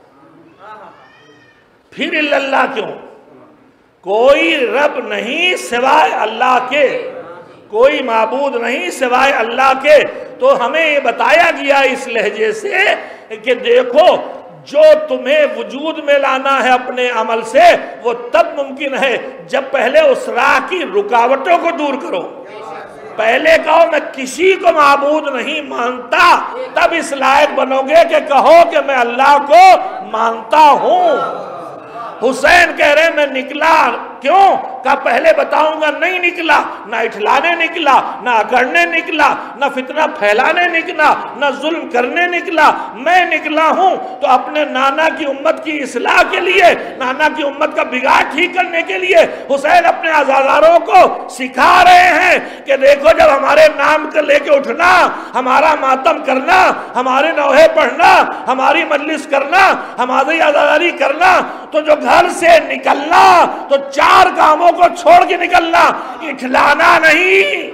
پھر الا اللہ کیوں؟ کوئی رب نہیں سوائے اللہ کے، کوئی معبود نہیں سوائے اللہ کے۔ تو ہمیں یہ بتایا گیا اس لہجے سے کہ دیکھو جو تمہیں وجود میں لانا ہے اپنے عمل سے وہ تب ممکن ہے جب پہلے اس راہ کی رکاوٹوں کو دور کرو۔ پہلے کہو میں کسی کو معبود نہیں مانتا، تب اس لائق بنو گے کہ کہو کہ میں اللہ کو مانتا ہوں۔ حسین کہہ رہے میں نکلا کیوں؟ کہا پہلے بتاؤں گا، نہیں نکلا، نہ اٹھلانے نکلا، نہ اکڑنے نکلا، نہ فتنہ پھیلانے نکلا، نہ ظلم کرنے نکلا، میں نکلا ہوں تو اپنے نانا کی امت کی اصلاح کے لیے، نانا کی امت کا بگاڑ ٹھیک کرنے کے لیے۔ حسین اپنے عزاداروں کو سکھا رہے ہیں کہ دیکھو جب ہمارے نام کو لے کے اٹھنا، ہمارا ماتم کرنا، ہمارے نوحے پڑھنا، ہماری مجلس کرنا، ہماری عزاداری کرنا، تو جو گھر سے نکلنا تو چار کاموں کو چھوڑ کے نکلنا، اٹھلانا نہیں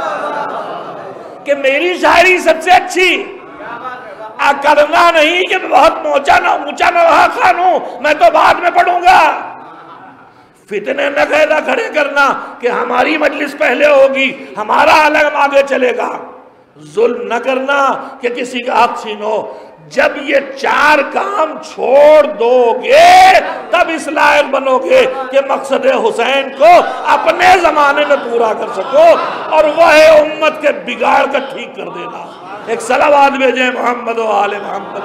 کہ میری شاعری سب سے اچھی، اکڑنا نہیں کہ میں بہت اونچا نوحہ خوان ہوں میں تو بعد میں پڑھوں گا، فتنے نہ قاعدہ کھڑے کرنا کہ ہماری مجلس پہلے ہوگی، ہمارا علم آگے چلے گا، ظلم نہ کرنا کہ کسی کا حق چھینو۔ جب یہ چار کام چھوڑ دو گے تب اس لائق بنو گے کہ مقصد حسین کو اپنے زمانے میں پورا کر سکو، اور وہ ہے امت کے بگاڑ کا ٹھیک کر دینا۔ ایک صلوات بھیجیں محمد و آل محمد۔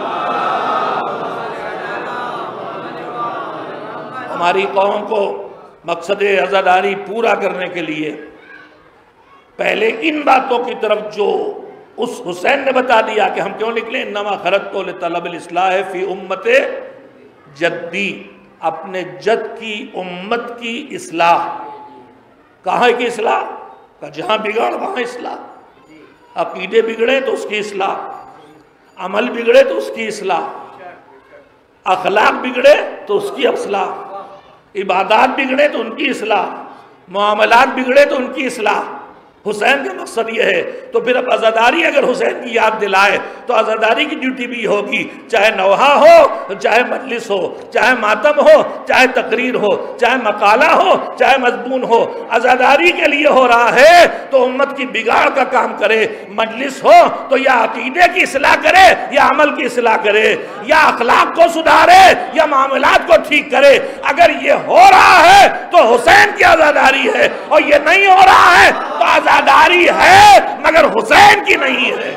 ہماری قوم کو مقصد عزاداری پورا کرنے کے لیے پہلے ان باتوں کی طرف جو اس حسین نے بتا دیا کہ ہم کیوں نکلے، انما خرجت لطلب الاصلاح فی امت جدی، اپنے جد کی امت کی اصلاح۔ کہاں کی اصلاح؟ کہ جہاں بگڑ وہاں اصلاح، عقیدے بگڑے تو اس کی اصلاح، عمل بگڑے تو اس کی اصلاح، اخلاق بگڑے تو اس کی اصلاح، عبادات بگڑے تو ان کی اصلاح، معاملات بگڑے تو ان کی اصلاح۔ حسین کا مقصد یہ ہے، تو پھر اب عزاداری اگر حسین کی یاد دلائے تو عزاداری کی ڈیوٹی بھی ہوگی، چاہے نوحہ ہو، چاہے مجلس ہو، چاہے ماتم ہو، چاہے تقریر ہو، چاہے مقالہ ہو، چاہے مضمون ہو، عزاداری کے لیے ہو رہا ہے تو امت کی بگاڑ کا کام کرے۔ مجلس ہو تو یا عقیدے کی اصلاح کرے یا عمل کی اصلاح کرے، یا اخلاق کو سدھارے یا معاملات کو ٹھیک کرے۔ اگر یہ ہو رہا ہے تو حسین کی عزاداری ہے، اور یہ نہیں ہو رہا ہے تو عزاداری ہے مگر حسین کی نہیں ہے۔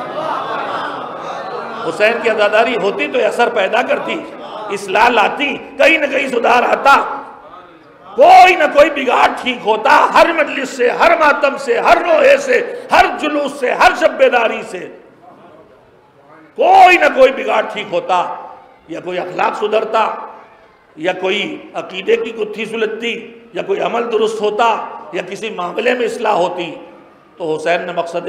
حسین کی عزاداری ہوتی تو اثر پیدا کرتی، اصلاح لاتی، کہیں نہ کہیں سدھار آتا، کوئی نہ کوئی بگاڑ ٹھیک ہوتا، ہر مجلس سے، ہر ماتم سے، ہر روحے سے، ہر جلوس سے، ہر شب بیداری سے کوئی نہ کوئی بگاڑ ٹھیک ہوتا، یا کوئی اخلاق سدھرتا، یا کوئی عقیدے کی گتھی سلجھتی، یا کوئی عمل درست ہوتا، یا کسی معاملے میں اصلاح ہوتی۔ تو حسین نے مقصد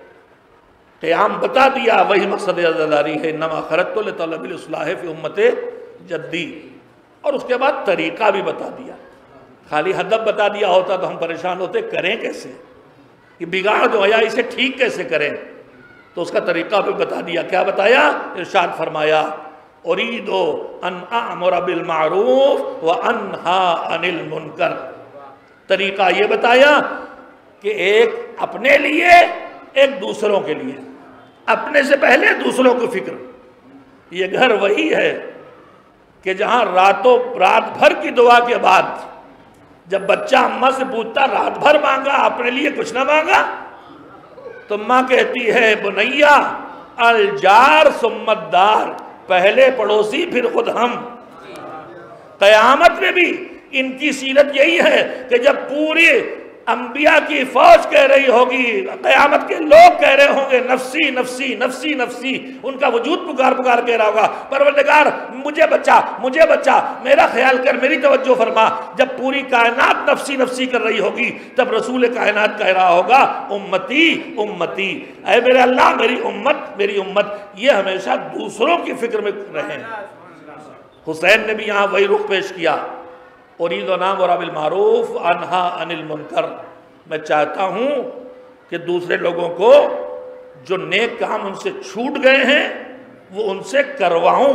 قیام بتا دیا، وہی مقصد عزاداری ہے، انما خرجت لطلب الاصلاح فی امت جدی، اور اس کے بعد طریقہ بھی بتا دیا۔ خالی ہدف بتا دیا ہوتا تو ہم پریشان ہوتے، کریں کیسے، یہ بگاڑ جو ہے اسے ٹھیک کیسے کریں، تو اس کا طریقہ بھی بتا دیا۔ کیا بتایا؟ ارشاد فرمایا اریدو ان اعمر بالمعروف وانہا عن المنکر۔ طریقہ یہ بتایا کہ ایک اپنے لیے، ایک دوسروں کے لیے، اپنے سے پہلے دوسروں کو فکر۔ یہ گھر وہی ہے کہ جہاں راتوں رات بھر کی دعا کے بعد جب بچہ اماں سے پوچھتا رات بھر مانگا اپنے لیے کچھ نہ مانگا، تو ماں کہتی ہے بنیا الجار ثم الدار، پہلے پڑوسی پھر خود ہم۔ قیامت میں بھی ان کی سیرت یہی ہے کہ جب پوری انبیاء کی فوج کہہ رہی ہوگی، قیامت کے لوگ کہہ رہے ہوں گے نفسی نفسی نفسی نفسی، ان کا وجود پکار پکار کہہ رہا ہوگا پروردگار مجھے بچا مجھے بچا، میرا خیال کر، میری توجہ فرما۔ جب پوری کائنات نفسی نفسی کر رہی ہوگی تب رسول کائنات کہہ رہا ہوگا امتی امتی، اے میرے اللہ میری امت میری امت۔ یہ ہمیشہ دوسروں کی فکر میں رہیں۔ حسین نے بھی یہاں وہی رخ پیش کیا، ارید و نامر بالمعروف انہا عن المنکر، میں چاہتا ہوں کہ دوسرے لوگوں کو جو نیک کام ان سے چھوٹ گئے ہیں وہ ان سے کرواؤں۔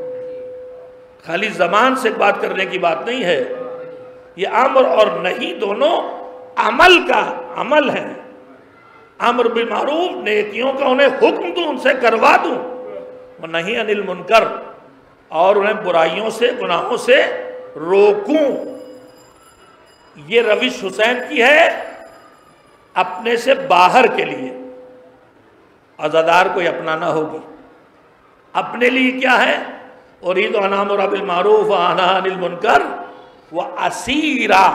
خالی زبان سے بات کرنے کی بات نہیں ہے، یہ امر اور نہیں دونوں عمل کا عمل ہے۔ امر بالمعروف، نیکیوں کا انہیں حکم دوں، ان سے کروا دوں، اور نہیں عن المنکر، اور انہیں برائیوں سے گناہوں سے روکوں۔ یہ روش حسین کی ہے اپنے سے باہر کے لیے، عزادار کو یہ اپنانا ہوگی۔ اپنے لیے کیا ہے؟ ارید ان آمر بالمعروف وانہی عن المنکر واسیرا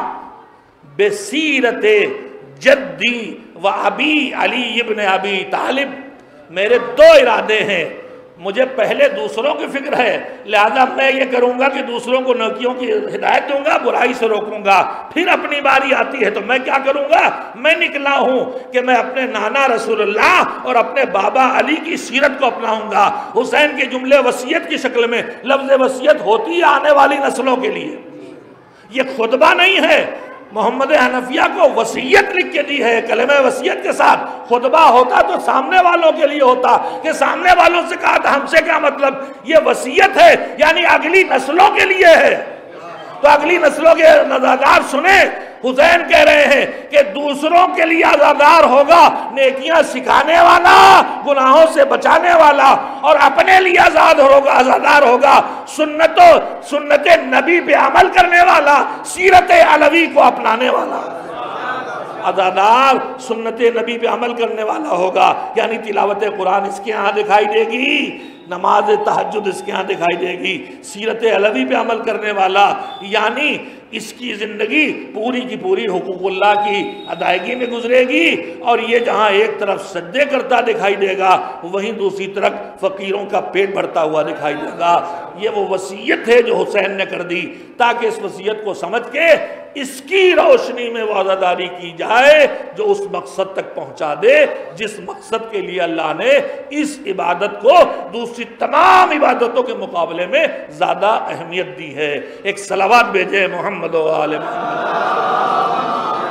بسیرت جدی و ابی علی ابن ابی طالب۔ میرے دو ارادے ہیں، مجھے پہلے دوسروں کی فکر ہے، لہذا میں یہ کروں گا کہ دوسروں کو نیکیوں کی ہدایت دوں گا، برائی سے روکوں گا۔ پھر اپنی باری آتی ہے تو میں کیا کروں گا؟ میں نکلا ہوں کہ میں اپنے نانا رسول اللہ اور اپنے بابا علی کی سیرت کو اپناؤں گا۔ حسین کے جملے وصیت کی شکل میں، لفظ وصیت ہوتی ہے آنے والی نسلوں کے لیے، یہ خطبہ نہیں ہے۔ محمد حنفیہ کو وصیت لکھ کے دی ہے کلمہ وصیت کے ساتھ، خطبہ ہوتا تو سامنے والوں کے لیے ہوتا کہ سامنے والوں سے کہا تھا ہم سے کیا مطلب، یہ وصیت ہے یعنی اگلی نسلوں کے لیے ہے، تو اگلی نسلوں کے عزادار سنیں۔ حسین کہہ رہے ہیں کہ دوسروں کے لیے عزادار ہوگا نیکیاں سکھانے والا، گناہوں سے بچانے والا، اور اپنے لیے آزاد ہوگا عزادار ہوگا سنت و سنت نبی پہ عمل کرنے والا، سیرت علوی کو اپنانے والا۔ ادادار سنت نبی پہ عمل کرنے والا ہوگا، یعنی تلاوت قرآن اس کے ہاں دکھائی دے گی، نماز تہجد اس کے ہاں دکھائی دے گی، سیرت علوی پہ عمل کرنے والا، یعنی اس کی زندگی پوری کی پوری حقوق اللہ کی ادائیگی میں گزرے گی، اور یہ جہاں ایک طرف سجدے کرتا دکھائی دے گا وہیں دوسری طرف فقیروں کا پیٹ بھرتا ہوا دکھائی دے گا۔ یہ وہ وصیت ہے جو حسین نے کر دی، تاکہ اس وصیت کو سمجھ کے اس کی روشنی میں وعدہ داری کی جائے جو اس مقصد تک پہنچا دے جس مقصد کے لیے اللہ نے اس عبادت کو دوسری تمام عبادتوں کے مقابلے میں زیادہ اہمیت دی ہے۔ ایک صلوات بھیجے محمد و آل محمد۔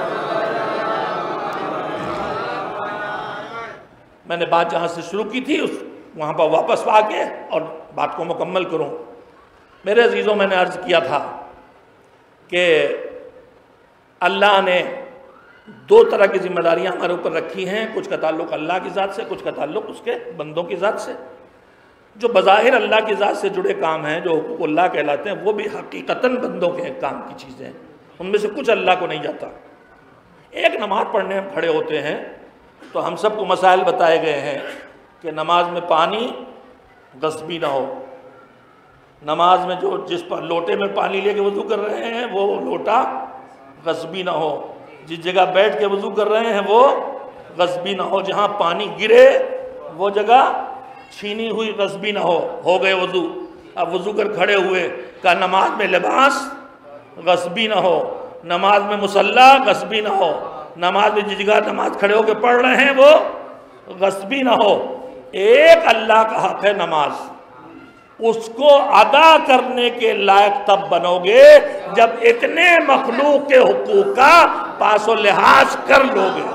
میں نے بات جہاں سے شروع کی تھی اس وہاں پر واپس آ کے اور بات کو مکمل کروں۔ میرے عزیزوں، میں نے عرض کیا تھا کہ اللہ نے دو طرح کی ذمہ داریاں ہمارے اوپر رکھی ہیں، کچھ کا تعلق اللہ کی ذات سے، کچھ کا تعلق اس کے بندوں کی ذات سے۔ جو بظاہر اللہ کی ذات سے جڑے کام ہیں، جو حقوق اللہ کہلاتے ہیں، وہ بھی حقیقتاً بندوں کے کام کی چیزیں ہیں، ان میں سے کچھ اللہ کو نہیں جاتا۔ ایک نماز پڑھنے ہم کھڑے ہوتے ہیں تو ہم سب کو مسائل بتائے گئے ہیں کہ نماز میں پانی غصبی نہ ہو، نماز میں جو جس پر لوٹے میں پانی لے کے وضو کر رہے ہیں وہ لوٹا غصبی نہ ہو، جس جگہ بیٹھ کے وضو کر رہے ہیں وہ غصبی نہ ہو، جہاں پانی گرے وہ جگہ چھینی ہوئی غصبی نہ ہو۔ ہو گئے وضو، اب وضو کر کھڑے ہوئے، کہا نماز میں لباس غصبی نہ ہو، نماز میں مصلی غصبی نہ ہو، نماز میں جس جگہ نماز کھڑے ہو کے پڑھ رہے ہیں وہ غصبی نہ ہو۔ ایک اللہ کا حق ہے نماز، اس کو ادا کرنے کے لائق تب بنو گے جب اتنے مخلوق کے حقوق کا پاس و لحاظ کر لو گے۔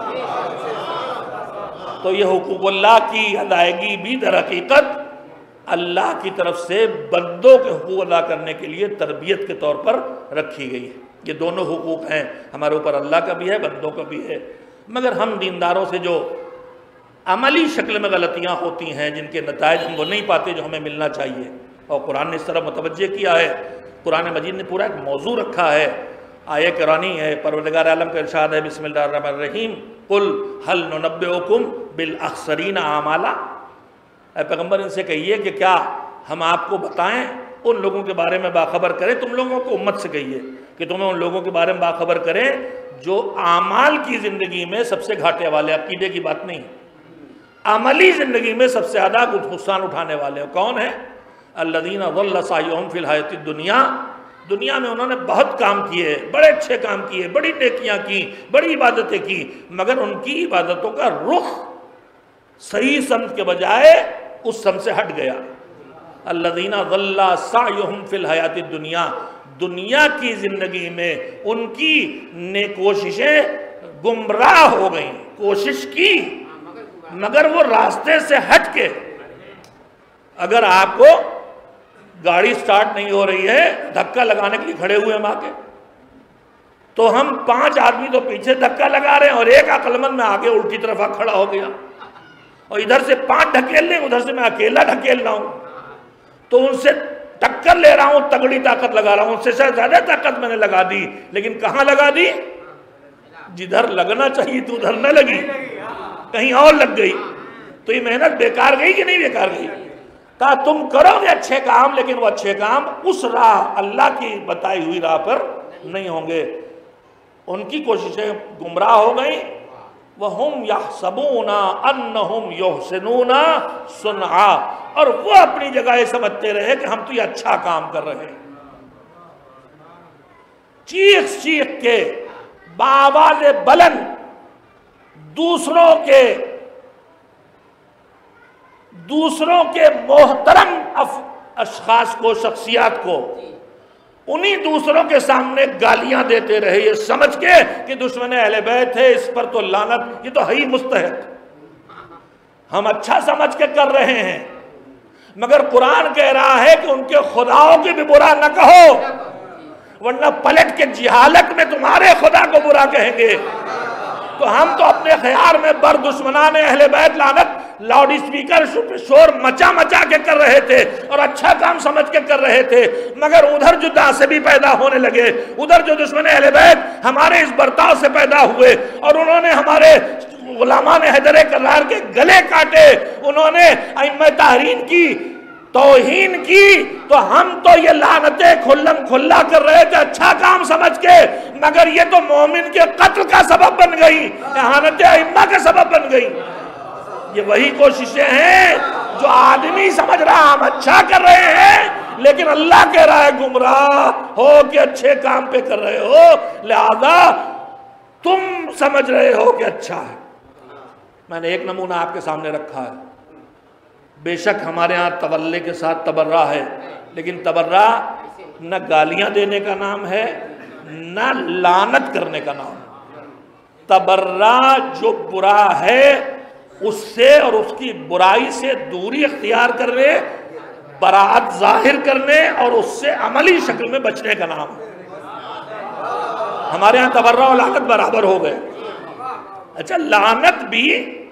تو یہ حقوق اللہ کی ادائیگی بھی در حقیقت اللہ کی طرف سے بندوں کے حقوق ادا کرنے کے لیے تربیت کے طور پر رکھی گئی ہے۔ یہ دونوں حقوق ہیں، ہمارے اوپر اللہ کا بھی ہے، بندوں کا بھی ہے۔ مگر ہم دینداروں سے جو عملی شکل میں غلطیاں ہوتی ہیں، جن کے نتائج ہم وہ نہیں پاتے جو ہمیں ملنا چاہیے، اور قرآن نے اس طرح متوجہ کیا ہے۔ قرآن مجید نے پورا ایک موضوع رکھا ہے، آیہ قرآنی ہے، پروردگار عالم کا ارشاد ہے بسم اللہ الرحمن الرحیم قل هل ننبئکم بالاخسرین اعمالا، اے پیغمبر ان سے کہیے کہ کیا ہم آپ کو بتائیں، ان لوگوں کے بارے میں باخبر کریں، تم لوگوں کو امت سے کہیے کہ تمہیں ان لوگوں کے بارے میں باخبر کریں جو اعمال کی زندگی میں سب سے گھاٹے والے، عقیدے کی بات نہیں، عملی زندگی میں سب سے زیادہ نقصان اٹھانے والے کون ہیں؟ الذین ضل سعیہم فی الحیاۃ الدنیا، دنیا میں انہوں نے بہت کام کیے، بڑے اچھے کام کیے، بڑی نیکیاں کی، بڑی عبادتیں کی، مگر ان کی عبادتوں کا رخ صحیح سمت کے بجائے اس سمت سے ہٹ گیا۔ الذین ضل سعیہم فی الحیاۃ الدنیا، دنیا کی زندگی میں ان کی نیک کوششیں گمراہ ہو گئیں، کوشش کی مگر وہ راستے سے ہٹ کے۔ اگر آپ کو گاڑی سٹارٹ نہیں ہو رہی ہے، دھکا لگانے کے لیے کھڑے ہوئے ہم آگے، تو ہم پانچ آدمی تو پیچھے دھکا لگا رہے ہیں اور ایک عقل مند میں آگے الٹی طرف آ کھڑا ہو گیا، اور ادھر سے پانچ ڈھکیل لیں، ادھر سے میں اکیلا ڈھکیل رہا ہوں، تو ان سے ٹکر لے رہا ہوں، تگڑی طاقت لگا رہا ہوں، ان سے شاید زیادہ طاقت میں نے لگا دی، لیکن کہاں لگا دی؟ جدھر لگنا چاہیے تو ادھر نہ لگی، کہیں اور لگ گئی، تو یہ محنت بیکار گئی کہ نہیں بیکار گئی؟ کہا تم کرو گے اچھے کام، لیکن وہ اچھے کام اس راہ اللہ کی بتائی ہوئی راہ پر نہیں ہوں گے۔ ان کی کوششیں گمراہ ہو گئیں، وَهُمْ يَحْسَبُونَ أَنَّهُمْ يُحْسِنُونَ صُنْعًا، اور وہ اپنی جگہ یہ سمجھتے رہے کہ ہم تو یہ اچھا کام کر رہے ہیں۔ چیخ چیخ کے بآواز بلند دوسروں کے دوسروں کے محترم اشخاص کو، شخصیات کو انہی دوسروں کے سامنے گالیاں دیتے رہے، یہ سمجھ کے کہ دشمن اہل بیت ہے، اس پر تو لعنت، یہ تو ہے ہی مستحق، ہم اچھا سمجھ کے کر رہے ہیں، مگر قرآن کہہ رہا ہے کہ ان کے خداؤں کی بھی برا نہ کہو، ورنہ پلٹ کے جہالت میں تمہارے خدا کو برا کہیں گے۔ تو ہم تو اپنے خیال میں بر دشمنان اہل بیت لعنت لاؤڈ اسپیکر شور مچا مچا کے کر رہے تھے اور اچھا کام سمجھ کے کر رہے تھے، مگر ادھر جو تعصبی پیدا ہونے لگے، ادھر جو دشمن اہل بیت ہمارے اس برتاؤ سے پیدا ہوئے اور انہوں نے ہمارے غلامان حیدر کرار کے گلے کاٹے، انہوں نے ائمہ تحریر کی توہین کی، تو ہم تو یہ لعنتیں کھلم کھلا کر رہے تھے اچھا کام سمجھ کے، مگر یہ تو مومن کے قتل کا سبب بن گئی، اہانت ائمہ کا سبب بن گئی۔ یہ وہی کوششیں ہیں جو آدمی سمجھ رہا ہم اچھا کر رہے ہیں، لیکن اللہ کہہ رہا ہے گمراہ ہو کہ اچھے کام پہ کر رہے ہو، لہذا تم سمجھ رہے ہو کہ اچھا ہے۔ میں نے ایک نمونہ آپ کے سامنے رکھا ہے، بے شک ہمارے ہاں تولے کے ساتھ تبرہ ہے، لیکن تبرہ نہ گالیاں دینے کا نام ہے نہ لعنت کرنے کا نام ہے۔ تبرہ جو برا ہے اس سے اور اس کی برائی سے دوری اختیار کرنے، براعت ظاہر کرنے اور اس سے عملی شکل میں بچنے کا نام ہے۔ ہمارے ہاں تبرہ اور لعنت برابر ہو گئے۔ اچھا، لعنت بھی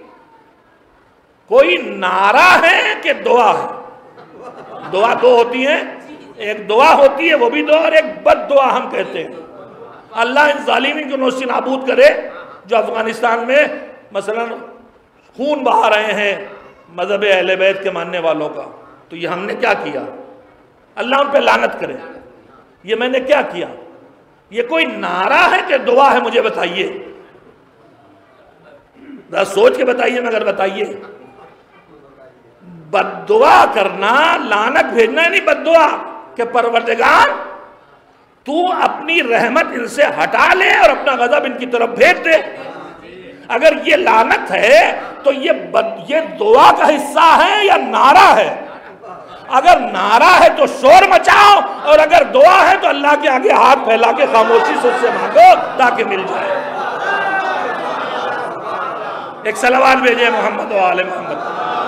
کوئی نعرہ ہے کہ دعا ہے؟ دعا دو ہوتی ہیں، ایک دعا ہوتی ہے وہ بھی دعا، اور ایک بد دعا ہم کہتے ہیں۔ اللہ ان ظالمین کو نوشی نابود کرے جو افغانستان میں مثلا خون بہا رہے ہیں مذہب اہل بیت کے ماننے والوں کا، تو یہ ہم نے کیا کیا؟ اللہ ان پہ لعنت کرے۔ یہ میں نے کیا کیا؟ یہ کوئی نعرہ ہے کہ دعا ہے؟ مجھے بتائیے، ذرا سوچ کے بتائیے، مگر بتائیے۔ بد دعا کرنا، لعنت بھیجنا نہیں، بد دعا کہ پروردگار تو اپنی رحمت ان سے ہٹا لے اور اپنا غضب ان کی طرف بھیج دے۔ اگر یہ لعنت ہے تو یہ بد یہ دعا کا حصہ ہے یا نعرہ ہے؟ اگر نعرہ ہے تو شور مچاؤ، اور اگر دعا ہے تو اللہ کے آگے ہاتھ پھیلا کے خاموشی سے اس سے مانگو تاکہ مل جائے۔ ایک صلوات بھیجے محمد و آل محمد۔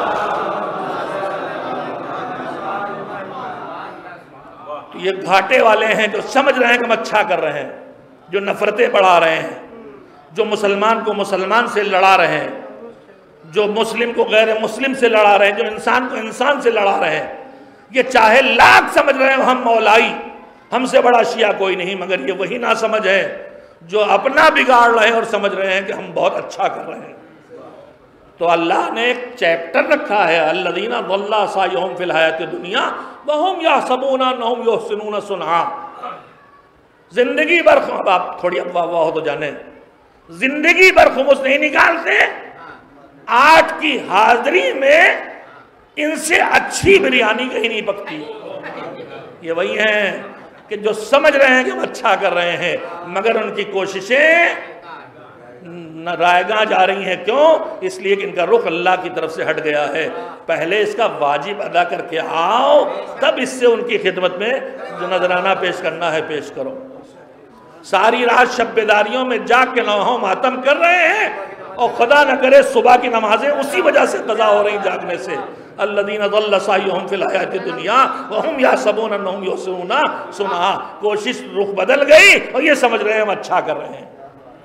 تو یہ گھاٹے والے ہیں جو سمجھ رہے ہیں کہ ہم اچھا کر رہے ہیں، جو نفرتیں بڑھا رہے ہیں، جو مسلمان کو مسلمان سے لڑا رہے ہیں، جو مسلم کو غیر مسلم سے لڑا رہے ہیں، جو انسان کو انسان سے لڑا رہے ہیں، یہ چاہے لاکھ سمجھ رہے ہیں ہم مولائی، ہم سے بڑا شیعہ کوئی نہیں، مگر یہ وہی نہ سمجھ ہے جو اپنا بگاڑ رہے ہیں اور سمجھ رہے ہیں کہ ہم بہت اچھا کر رہے ہیں۔ تو اللہ نے ایک چیپٹر رکھا ہے، الذین ضل سعیہم فی الحیاۃ الدنیا وہم یحسبون انہم یحسنون صنعا۔ زندگی بھر، اب آپ تھوڑی افواہ ہو تو جانے، زندگی بھر خمس نہیں نکالتے، آٹھ کی حاضری میں ان سے اچھی بریانی کہیں نہیں پکتی۔ یہ وہی ہیں کہ جو سمجھ رہے ہیں کہ ہم اچھا کر رہے ہیں، مگر ان کی کوششیں رائے گاں جا رہی ہیں۔ کیوں؟ اس لیے کہ ان کا رخ اللہ کی طرف سے ہٹ گیا ہے۔ پہلے اس کا واجب ادا کر کے آؤ، تب اس سے ان کی خدمت میں جو نذرانہ پیش کرنا ہے پیش کرو۔ ساری رات شب بیداریوں میں جاگ کے نوحوں ماتم کر رہے ہیں، اور خدا نہ کرے صبح کی نمازیں اسی وجہ سے قضا ہو رہی جاگنے سے۔ الذین ضل سعیہم فی الحیاۃ الدنیا وہم یحسبون انہم یحسنون صنعا۔ کوشش رخ بدل گئی اور یہ سمجھ رہے ہیں ہم اچھا کر رہے ہیں۔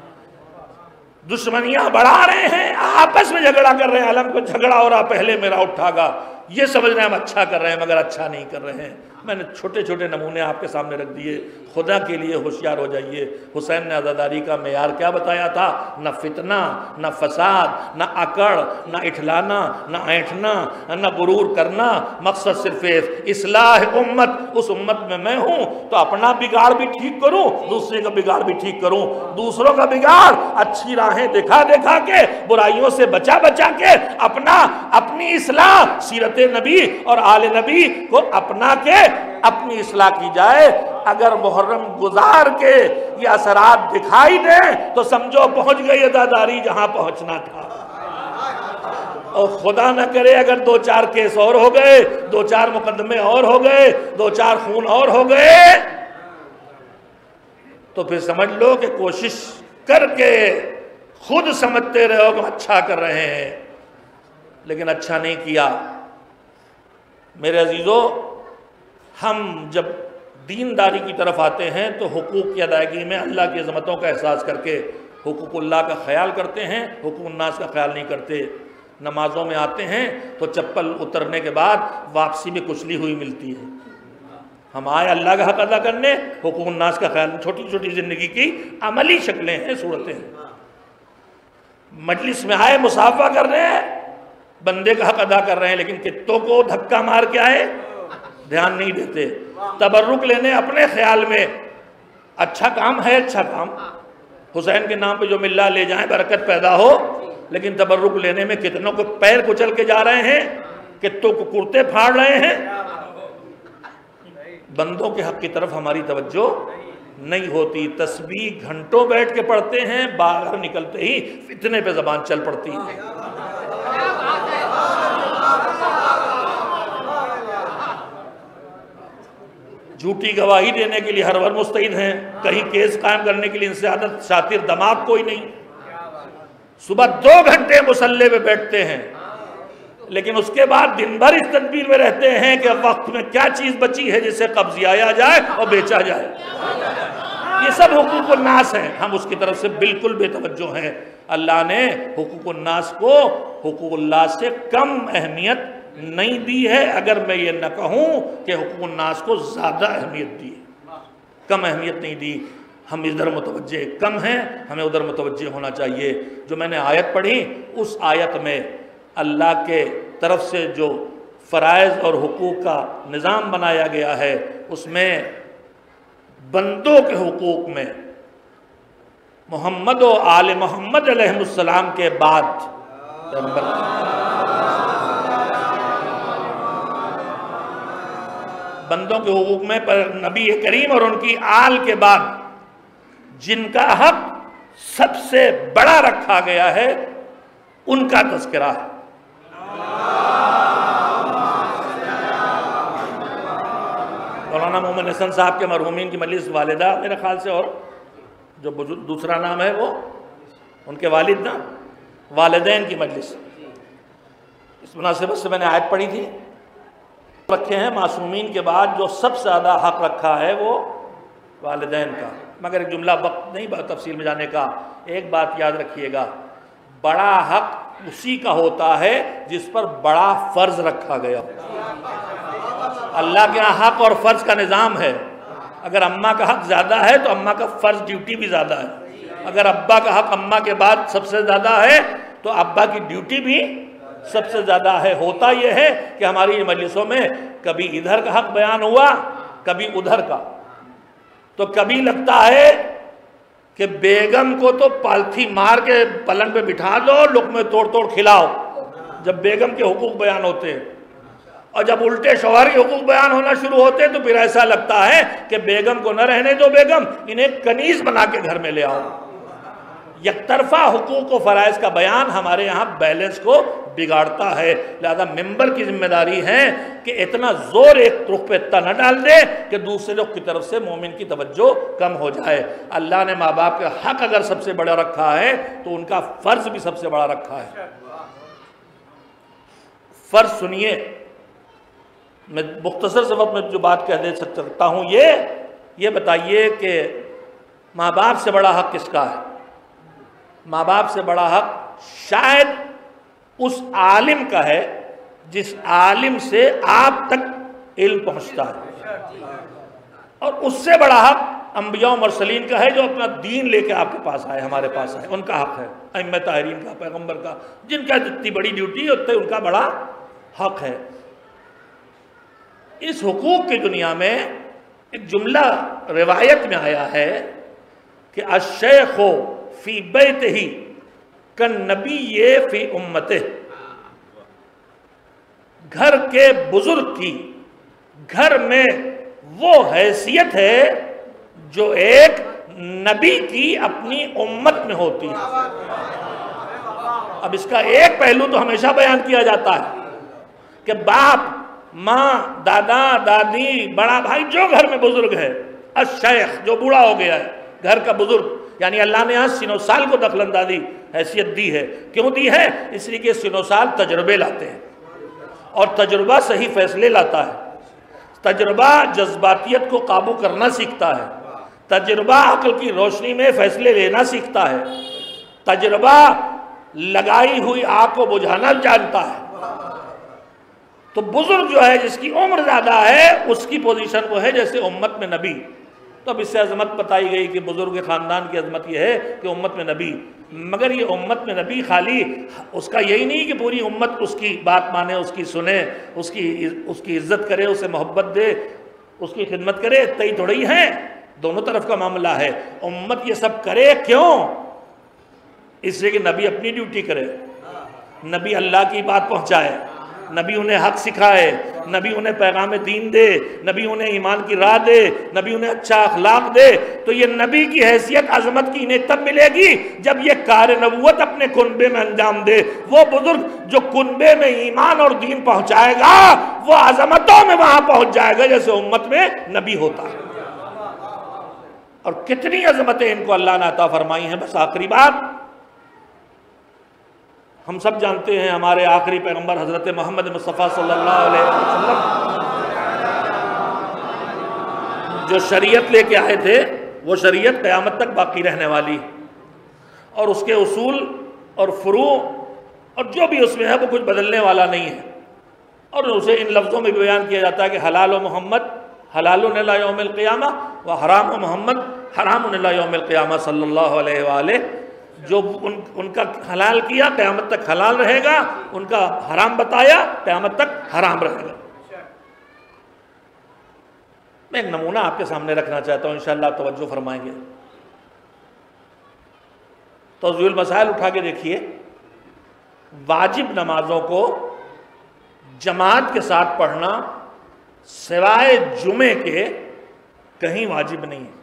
دشمنیاں بڑھا رہے ہیں، آپس میں جھگڑا کر رہے ہیں، علم کو جھگڑا ہو رہا پہلے میرا اٹھا گا، یہ سمجھ رہے ہیں ہم اچھا کر رہے ہیں، مگر اچھا نہیں کر رہے ہیں۔ میں نے چھوٹے چھوٹے نمونے آپ کے سامنے رکھ دیے۔ خدا کے لیے ہوشیار ہو جائیے۔ حسین نے عزاداری کا معیار کیا بتایا تھا؟ نہ فتنہ، نہ فساد، نہ اکڑ، نہ اٹھلانا، نہ اینٹھنا، نہ غرور کرنا، مقصد صرف اصلاح امت۔ اس امت میں میں ہوں تو اپنا بگاڑ بھی ٹھیک کروں، دوسرے کا بگاڑ بھی ٹھیک کروں، دوسروں کا بگاڑ اچھی راہیں دکھا دکھا کے، برائیوں سے بچا بچا کے، اپنا اپنی اصلاح سیرت نبی اور آل نبی کو اپنا کے اپنی اصلاح کی جائے۔ اگر محرم گزار کے یہ اثرات دکھائی دیں تو سمجھو پہنچ گئی عزاداری جہاں پہنچنا تھا۔ اور خدا نہ کرے اگر دو چار کیس اور ہو گئے، دو چار مقدمے اور ہو گئے، دو چار خون اور ہو گئے، تو پھر سمجھ لو کہ کوشش کر کے خود سمجھتے رہو کہ اچھا کر رہے ہیں، لیکن اچھا نہیں کیا۔ میرے عزیزو، ہم جب دینداری کی طرف آتے ہیں تو حقوق کی ادائیگی میں اللہ کی عظمتوں کا احساس کر کے حقوق اللہ کا خیال کرتے ہیں، حقوق الناس کا خیال نہیں کرتے۔ نمازوں میں آتے ہیں تو چپل اترنے کے بعد واپسی میں کچلی ہوئی ملتی ہے. ہم آئے اللہ کا حق ادا کرنے، حقوق الناس کا خیال. چھوٹی چھوٹی زندگی کی عملی شکلیں ہیں، صورتیں ہیں. مجلس میں آئے مصافحہ کر رہے ہیں، بندے کا حق ادا کر رہے ہیں، لیکن کتوں کو دھکا مار کے آئے دھیان نہیں دیتے. تبرک لینے اپنے خیال میں اچھا کام ہے، اچھا کام، حسین کے نام پہ جو ملا لے جائیں برکت پیدا ہو، لیکن تبرک لینے میں کتنوں کو پیر کچل کے جا رہے ہیں، کتوں کو کرتے پھاڑ رہے ہیں. بندوں کے حق کی طرف ہماری توجہ نہیں ہوتی. تسبیح گھنٹوں بیٹھ کے پڑھتے ہیں، باہر نکلتے ہی فتنے پہ زبان چل پڑتی ہے. جھوٹی گواہی دینے کے لیے ہر وقت مستعد ہیں، کہیں کیس قائم کرنے کے لیے ان سے عادت شاطر دماغ کوئی نہیں. صبح دو گھنٹے مصلی پہ بیٹھتے ہیں، لیکن اس کے بعد دن بھر اس تدبیر میں رہتے ہیں کہ وقت میں کیا چیز بچی ہے جسے قبضیایا جائے اور بیچا جائے. یہ سب حقوق الناس ہیں، ہم اس کی طرف سے بالکل بے توجہ ہیں. اللہ نے حقوق الناس کو حقوق اللہ سے کم اہمیت نہیں دی ہے، اگر میں یہ نہ کہوں کہ حقوق الناس کو زیادہ اہمیت دی ہے. کم اہمیت نہیں دی. ہم ادھر متوجہ کم ہیں، ہمیں ادھر متوجہ ہونا چاہیے. جو میں نے آیت پڑھی، اس آیت میں اللہ کے طرف سے جو فرائض اور حقوق کا نظام بنایا گیا ہے، اس میں بندوں کے حقوق میں محمد و آل محمد علیہ السلام کے بعد بندوں کے حقوق میں پر نبی کریم اور ان کی آل کے بعد جن کا حق سب سے بڑا رکھا گیا ہے، ان کا تذکرہ ہے. مولانا محمد حسن صاحب کے مرحومین کی مجلس والدہ میرے خیال سے، اور جو دوسرا نام ہے وہ ان کے والد نا والدین کی مجلس. اس مناسبت سے میں نے آیت پڑھی تھی، رکھے ہیں معصومین کے بعد جو سب سے زیادہ حق رکھا ہے وہ والدین کا. مگر ایک جملہ وقت نہیں تفصیل میں جانے کا، ایک بات یاد رکھیے گا، بڑا حق اسی کا ہوتا ہے جس پر بڑا فرض رکھا گیا. اللہ کے یہاں حق اور فرض کا نظام ہے. اگر اماں کا حق زیادہ ہے تو اماں کا فرض ڈیوٹی بھی زیادہ ہے. اگر ابا کا حق اماں کے بعد سب سے زیادہ ہے تو ابا کی ڈیوٹی بھی سب سے زیادہ ہے. ہوتا یہ ہے کہ ہماری مجلسوں میں کبھی ادھر کا حق بیان ہوا، کبھی ادھر کا. تو کبھی لگتا ہے کہ بیگم کو تو پالتھی مار کے پلنگ پہ بٹھا دو، لقمے توڑ توڑ کھلاؤ، جب بیگم کے حقوق بیان ہوتے ہیں. اور جب الٹے شوہر کے حقوق بیان ہونا شروع ہوتے ہیں تو پھر ایسا لگتا ہے کہ بیگم کو نہ رہنے دو، بیگم انہیں کنیز بنا کے گھر میں لے آؤ. یک طرفہ حقوق و فرائض کا بیان ہمارے یہاں بیلنس کو بگاڑتا ہے. لہذا ممبر کی ذمہ داری ہے کہ اتنا زور ایک رخ پہ اتنا نہ ڈال دے کہ دوسرے لوگ کی طرف سے مومن کی توجہ کم ہو جائے. اللہ نے ماں باپ کا حق اگر سب سے بڑا رکھا ہے تو ان کا فرض بھی سب سے بڑا رکھا ہے. فرض سنیے، میں مختصر سے وقت میں جو بات کہہ دے سکتا ہوں، یہ یہ بتائیے کہ ماں باپ سے بڑا حق کس کا ہے؟ ماں باپ سے بڑا حق شاید اس عالم کا ہے جس عالم سے آپ تک علم پہنچتا ہے، اور اس سے بڑا حق انبیاء و مرسلین کا ہے جو اپنا دین لے کے آپ کے پاس آئے، ہمارے پاس آئے. ان کا حق ہے، ائمہ طاہرین کا، پیغمبر کا، جن کا جتنی بڑی ڈیوٹی ہے اتنا ان کا بڑا حق ہے. اس حقوق کی دنیا میں ایک جملہ روایت میں آیا ہے کہ الشیخ فی بیتہ کالنبی فی امتہ. گھر کے بزرگ کی گھر میں وہ حیثیت ہے جو ایک نبی کی اپنی امت میں ہوتی ہے. اب اس کا ایک پہلو تو ہمیشہ بیان کیا جاتا ہے کہ باپ، ماں، دادا، دادی، بڑا بھائی جو گھر میں بزرگ ہے، الشیخ جو بوڑھا ہو گیا ہے، گھر کا بزرگ، یعنی اللہ نے یہاں سن و سال کو دخل اندازی حیثیت دی ہے. کیوں دی ہے؟ اس لیے کہ سن و سال تجربے لاتے ہیں اور تجربہ صحیح فیصلے لاتا ہے. تجربہ جذباتیت کو قابو کرنا سیکھتا ہے. تجربہ عقل کی روشنی میں فیصلے لینا سیکھتا ہے. تجربہ لگائی ہوئی آگ کو بجھانا جانتا ہے۔ تو بزرگ جو ہے جس کی عمر زیادہ ہے اس کی پوزیشن وہ ہے جیسے امت میں نبی۔ تو اب اس سے عظمت بتائی گئی کہ بزرگ خاندان کی عظمت یہ ہے کہ امت میں نبی، مگر یہ امت میں نبی خالی اس کا یہی نہیں کہ پوری امت اس کی بات مانے، اس کی سنے، اس کی اس کی عزت کرے، اسے محبت دے، اس کی خدمت کرے، تئی تھوڑی ہیں، دونوں طرف کا معاملہ ہے۔ امت یہ سب کرے کیوں؟ اس لیے کہ نبی اپنی ڈیوٹی کرے، نبی اللہ کی بات پہنچائے، نبی انہیں حق سکھائے، نبی انہیں پیغام دین دے، نبی انہیں ایمان کی راہ دے، نبی انہیں اچھا اخلاق دے۔ تو یہ نبی کی حیثیت عظمت کی انہیں تب ملے گی جب یہ کار نبوت اپنے کنبے میں انجام دے۔ وہ بزرگ جو کنبے میں ایمان اور دین پہنچائے گا وہ عظمتوں میں وہاں پہنچ جائے گا جیسے امت میں نبی ہوتا ہے۔ اور کتنی عظمتیں ان کو اللہ نے عطا فرمائی ہیں۔ بس آخری بات، ہم سب جانتے ہیں ہمارے آخری پیغمبر حضرت محمد مصطفیٰ صلی اللہ علیہ وسلم جو شریعت لے کے آئے تھے وہ شریعت قیامت تک باقی رہنے والی، اور اس کے اصول اور فروع اور جو بھی اس میں ہے وہ کچھ بدلنے والا نہیں ہے۔ اور اسے ان لفظوں میں بھی بیان کیا جاتا ہے کہ حلال و محمد حلال الی یوم القیامہ و حرام و محمد حرام الی یوم القیامہ صلی اللہ علیہ وآلہ۔ جو ان ان کا حلال کیا قیامت تک حلال رہے گا، ان کا حرام بتایا قیامت تک حرام رہے گا۔ میں ایک نمونہ آپ کے سامنے رکھنا چاہتا ہوں، انشاءاللہ آپ توجہ فرمائیں گے۔ توضیح المسائل اٹھا کے دیکھیے، واجب نمازوں کو جماعت کے ساتھ پڑھنا سوائے جمعے کے کہیں واجب نہیں ہے۔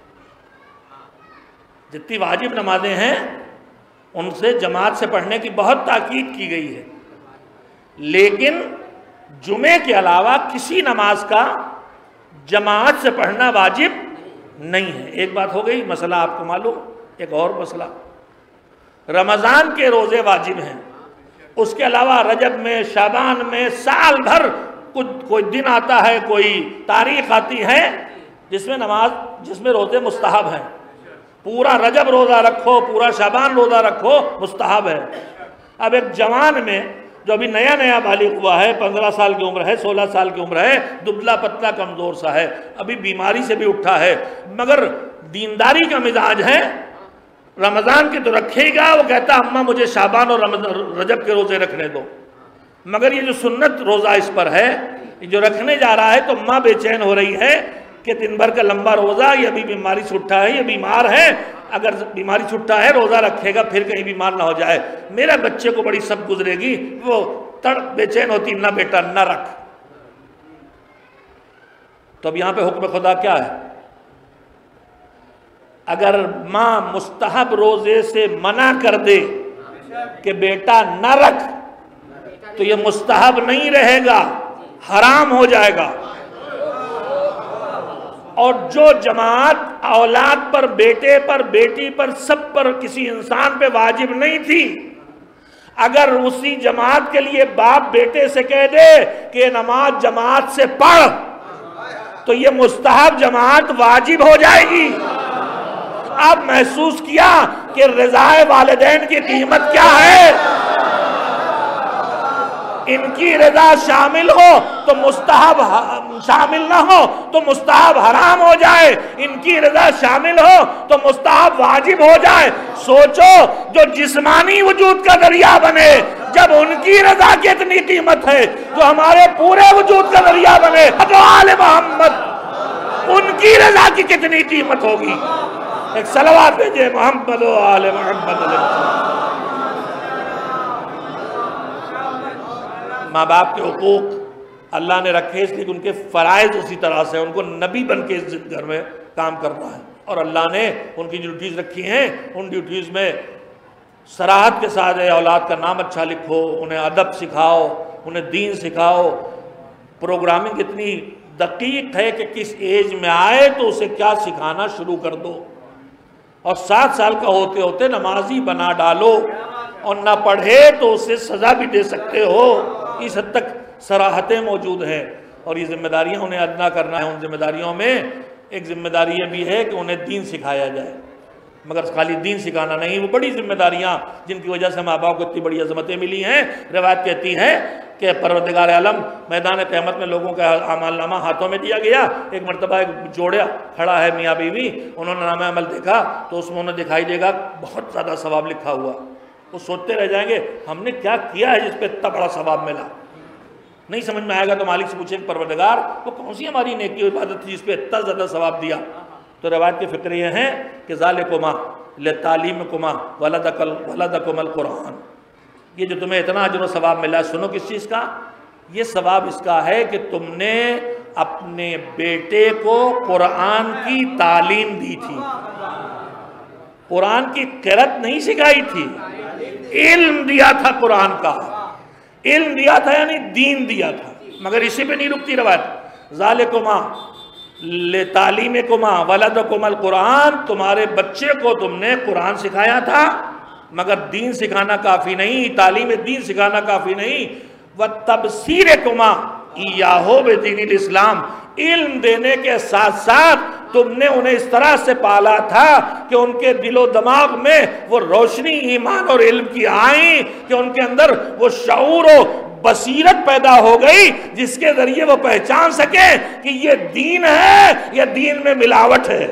جتنی واجب نمازیں ہیں ان سے جماعت سے پڑھنے کی بہت تاکید کی گئی ہے، لیکن جمعے کے علاوہ کسی نماز کا جماعت سے پڑھنا واجب نہیں ہے۔ ایک بات ہو گئی، مسئلہ آپ کو معلوم۔ ایک اور مسئلہ، رمضان کے روزے واجب ہیں، اس کے علاوہ رجب میں، شعبان میں، سال بھر کچھ کوئی دن آتا ہے، کوئی تاریخ آتی ہے جس میں نماز جس میں روزے مستحب ہیں۔ پورا رجب روزہ رکھو، پورا شعبان روزہ رکھو، مستحب ہے۔ اب ایک جوان میں جو ابھی نیا نیا بالغ ہوا ہے، پندرہ سال کی عمر ہے، سولہ سال کی عمر ہے، دبلا پتلا کمزور سا ہے، ابھی بیماری سے بھی اٹھا ہے، مگر دینداری کا مزاج ہے، رمضان کے تو رکھے گا، وہ کہتا اماں مجھے شعبان اور رجب کے روزے رکھنے دو، مگر یہ جو سنت روزہ اس پر ہے، جو رکھنے جا رہا ہے تو ماں بے چین ہو رہی ہے کہ دن بھر کا لمبا روزہ، یہ ابھی بیماری سے اٹھا ہے، یہ بیمار ہے، اگر بیماری سے اٹھا ہے روزہ رکھے گا پھر کہیں بیمار نہ ہو جائے، میرے بچے کو بڑی سب گزرے گی، وہ تڑ بے چین ہوتی، نہ بیٹا نہ رکھ۔ تو اب یہاں پہ حکم خدا کیا ہے؟ اگر ماں مستحب روزے سے منع کر دے کہ بیٹا نہ رکھ تو یہ مستحب نہیں رہے گا، حرام ہو جائے گا۔ اور جو جماعت اولاد پر، بیٹے پر، بیٹی پر، سب پر، کسی انسان پہ واجب نہیں تھی، اگر اسی جماعت کے لیے باپ بیٹے سے کہہ دے کہ نماز جماعت سے پڑھ تو یہ مستحب جماعت واجب ہو جائے گی۔ آپ محسوس کیا کہ رضا والدین کی قیمت کیا ہے؟ ان کی رضا شامل ہو تو مستحب شامل نہ ہو تو مستحب حرام ہو جائے، ان کی رضا شامل ہو تو مستحب واجب ہو جائے۔ سوچو جو جسمانی وجود کا ذریعہ بنے، جب ان کی رضا کی اتنی قیمت ہے، جو ہمارے پورے وجود کا ذریعہ بنے، جو آل محمد، ان کی رضا کی کتنی قیمت ہوگی۔ ایک صلوات بھیجے محمد و آل محمد علیہ۔ ماں باپ کے حقوق اللہ نے رکھے اس لیے کہ ان کے فرائض اسی طرح سے، ان کو نبی بن کے اس گھر میں کام کرنا ہے، اور اللہ نے ان کی ڈیوٹیز رکھی ہیں، ان ڈیوٹیز میں صراحت کے ساتھ ہے اولاد کا نام اچھا لکھو، انہیں ادب سکھاؤ، انہیں دین سکھاؤ۔ پروگرامنگ اتنی دقیق ہے کہ کس ایج میں آئے تو اسے کیا سکھانا شروع کر دو، اور سات سال کا ہوتے ہوتے نمازی بنا ڈالو، اور نہ پڑھے تو اسے سزا بھی دے سکتے ہو۔ اس حد تک صراحتیں موجود ہیں، اور یہ ذمہ داریاں انہیں ادا کرنا ہے۔ ان ذمہ داریوں میں ایک ذمہ داری یہ بھی ہے کہ انہیں دین سکھایا جائے، مگر خالی دین سکھانا نہیں، وہ بڑی ذمہ داریاں جن کی وجہ سے ماں باپ کو اتنی بڑی عظمتیں ملی ہیں۔ روایت کہتی ہے کہ پروردگار عالم میدان قیامت میں لوگوں کا اعمال نامہ ہاتھوں میں دیا گیا، ایک مرتبہ ایک جوڑا کھڑا ہے میاں بیوی، انہوں نے نامہ عمل دیکھا تو اس میں انہیں دکھائی دے گا بہت زیادہ ثواب لکھا ہوا، وہ سوچتے رہ جائیں گے ہم نے کیا کیا ہے جس پہ اتنا بڑا ثواب ملا۔ نہیں سمجھ میں آئے گا تو مالک سے پوچھیں کہ پروردگار وہ کون سی ہماری نیکی و عبادت تھی جس پہ اتنا زیادہ ثواب دیا؟ تو روایت کے فکر یہ ہیں کہ ذالکما لتعلیمکما ولدکم القرآن، یہ جو تمہیں اتنا اجر و ثواب ملا ہے، سنو کس چیز کا؟ یہ ثواب اس کا ہے کہ تم نے اپنے بیٹے کو قرآن کی تعلیم دی تھی، قرآن کی قرأت نہیں سکھائی تھی، علم دیا تھا، قرآن کا علم دیا تھا یعنی دین دیا تھا۔ مگر اسی پہ نہیں رکتی روایت، ذالکما لتعلیمکما ولدکم القرآن، تمہارے بچے کو تم نے قرآن سکھایا تھا، مگر دین سکھانا کافی نہیں، تعلیم دین سکھانا کافی نہیں، وَتَبْصِيرَكُمَا إِيَّاهُ بِدِينِ الْإِسْلَامِ، علم دینے کے ساتھ ساتھ تم نے انہیں اس طرح سے پالا تھا کہ ان کے دل و دماغ میں وہ روشنی ایمان اور علم کی آئی کہ ان کے اندر وہ شعور و بصیرت پیدا ہو گئی جس کے ذریعے وہ پہچان سکیں کہ یہ دین ہے یا دین میں ملاوٹ ہے،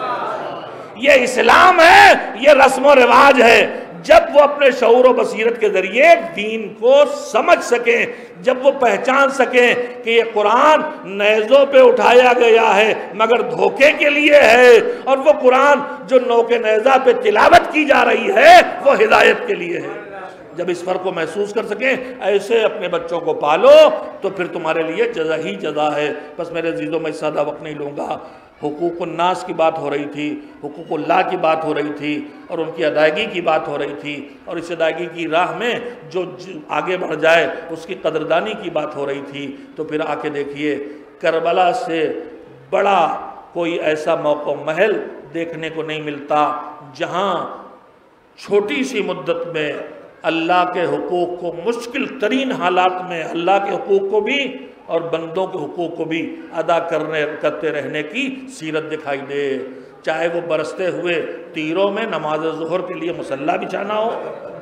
یہ اسلام ہے یہ رسم و رواج ہے۔ جب وہ اپنے شعور و بصیرت کے ذریعے دین کو سمجھ سکیں، جب وہ پہچان سکیں کہ یہ قرآن نیزوں پہ اٹھایا گیا ہے مگر دھوکے کے لیے ہے، اور وہ قرآن جو نوک نیزہ پہ تلاوت کی جا رہی ہے وہ ہدایت کے لیے ہے، جب اس فرق کو محسوس کر سکیں، ایسے اپنے بچوں کو پالو تو پھر تمہارے لیے جزا ہی جزا ہے۔ بس میرے عزیزوں میں زیادہ وقت نہیں لوں گا، حقوق الناس کی بات ہو رہی تھی، حقوق اللہ کی بات ہو رہی تھی، اور ان کی ادائیگی کی بات ہو رہی تھی، اور اس ادائیگی کی راہ میں جو آگے بڑھ جائے اس کی قدردانی کی بات ہو رہی تھی۔ تو پھر آ کے دیکھیے کربلا سے بڑا کوئی ایسا موقع محل دیکھنے کو نہیں ملتا جہاں چھوٹی سی مدت میں اللہ کے حقوق کو مشکل ترین حالات میں اللہ کے حقوق کو بھی اور بندوں کے حقوق کو بھی ادا کرنے کرتے رہنے کی سیرت دکھائی دے، چاہے وہ برستے ہوئے تیروں میں نماز ظہر کے لیے مصلی بچھانا ہو،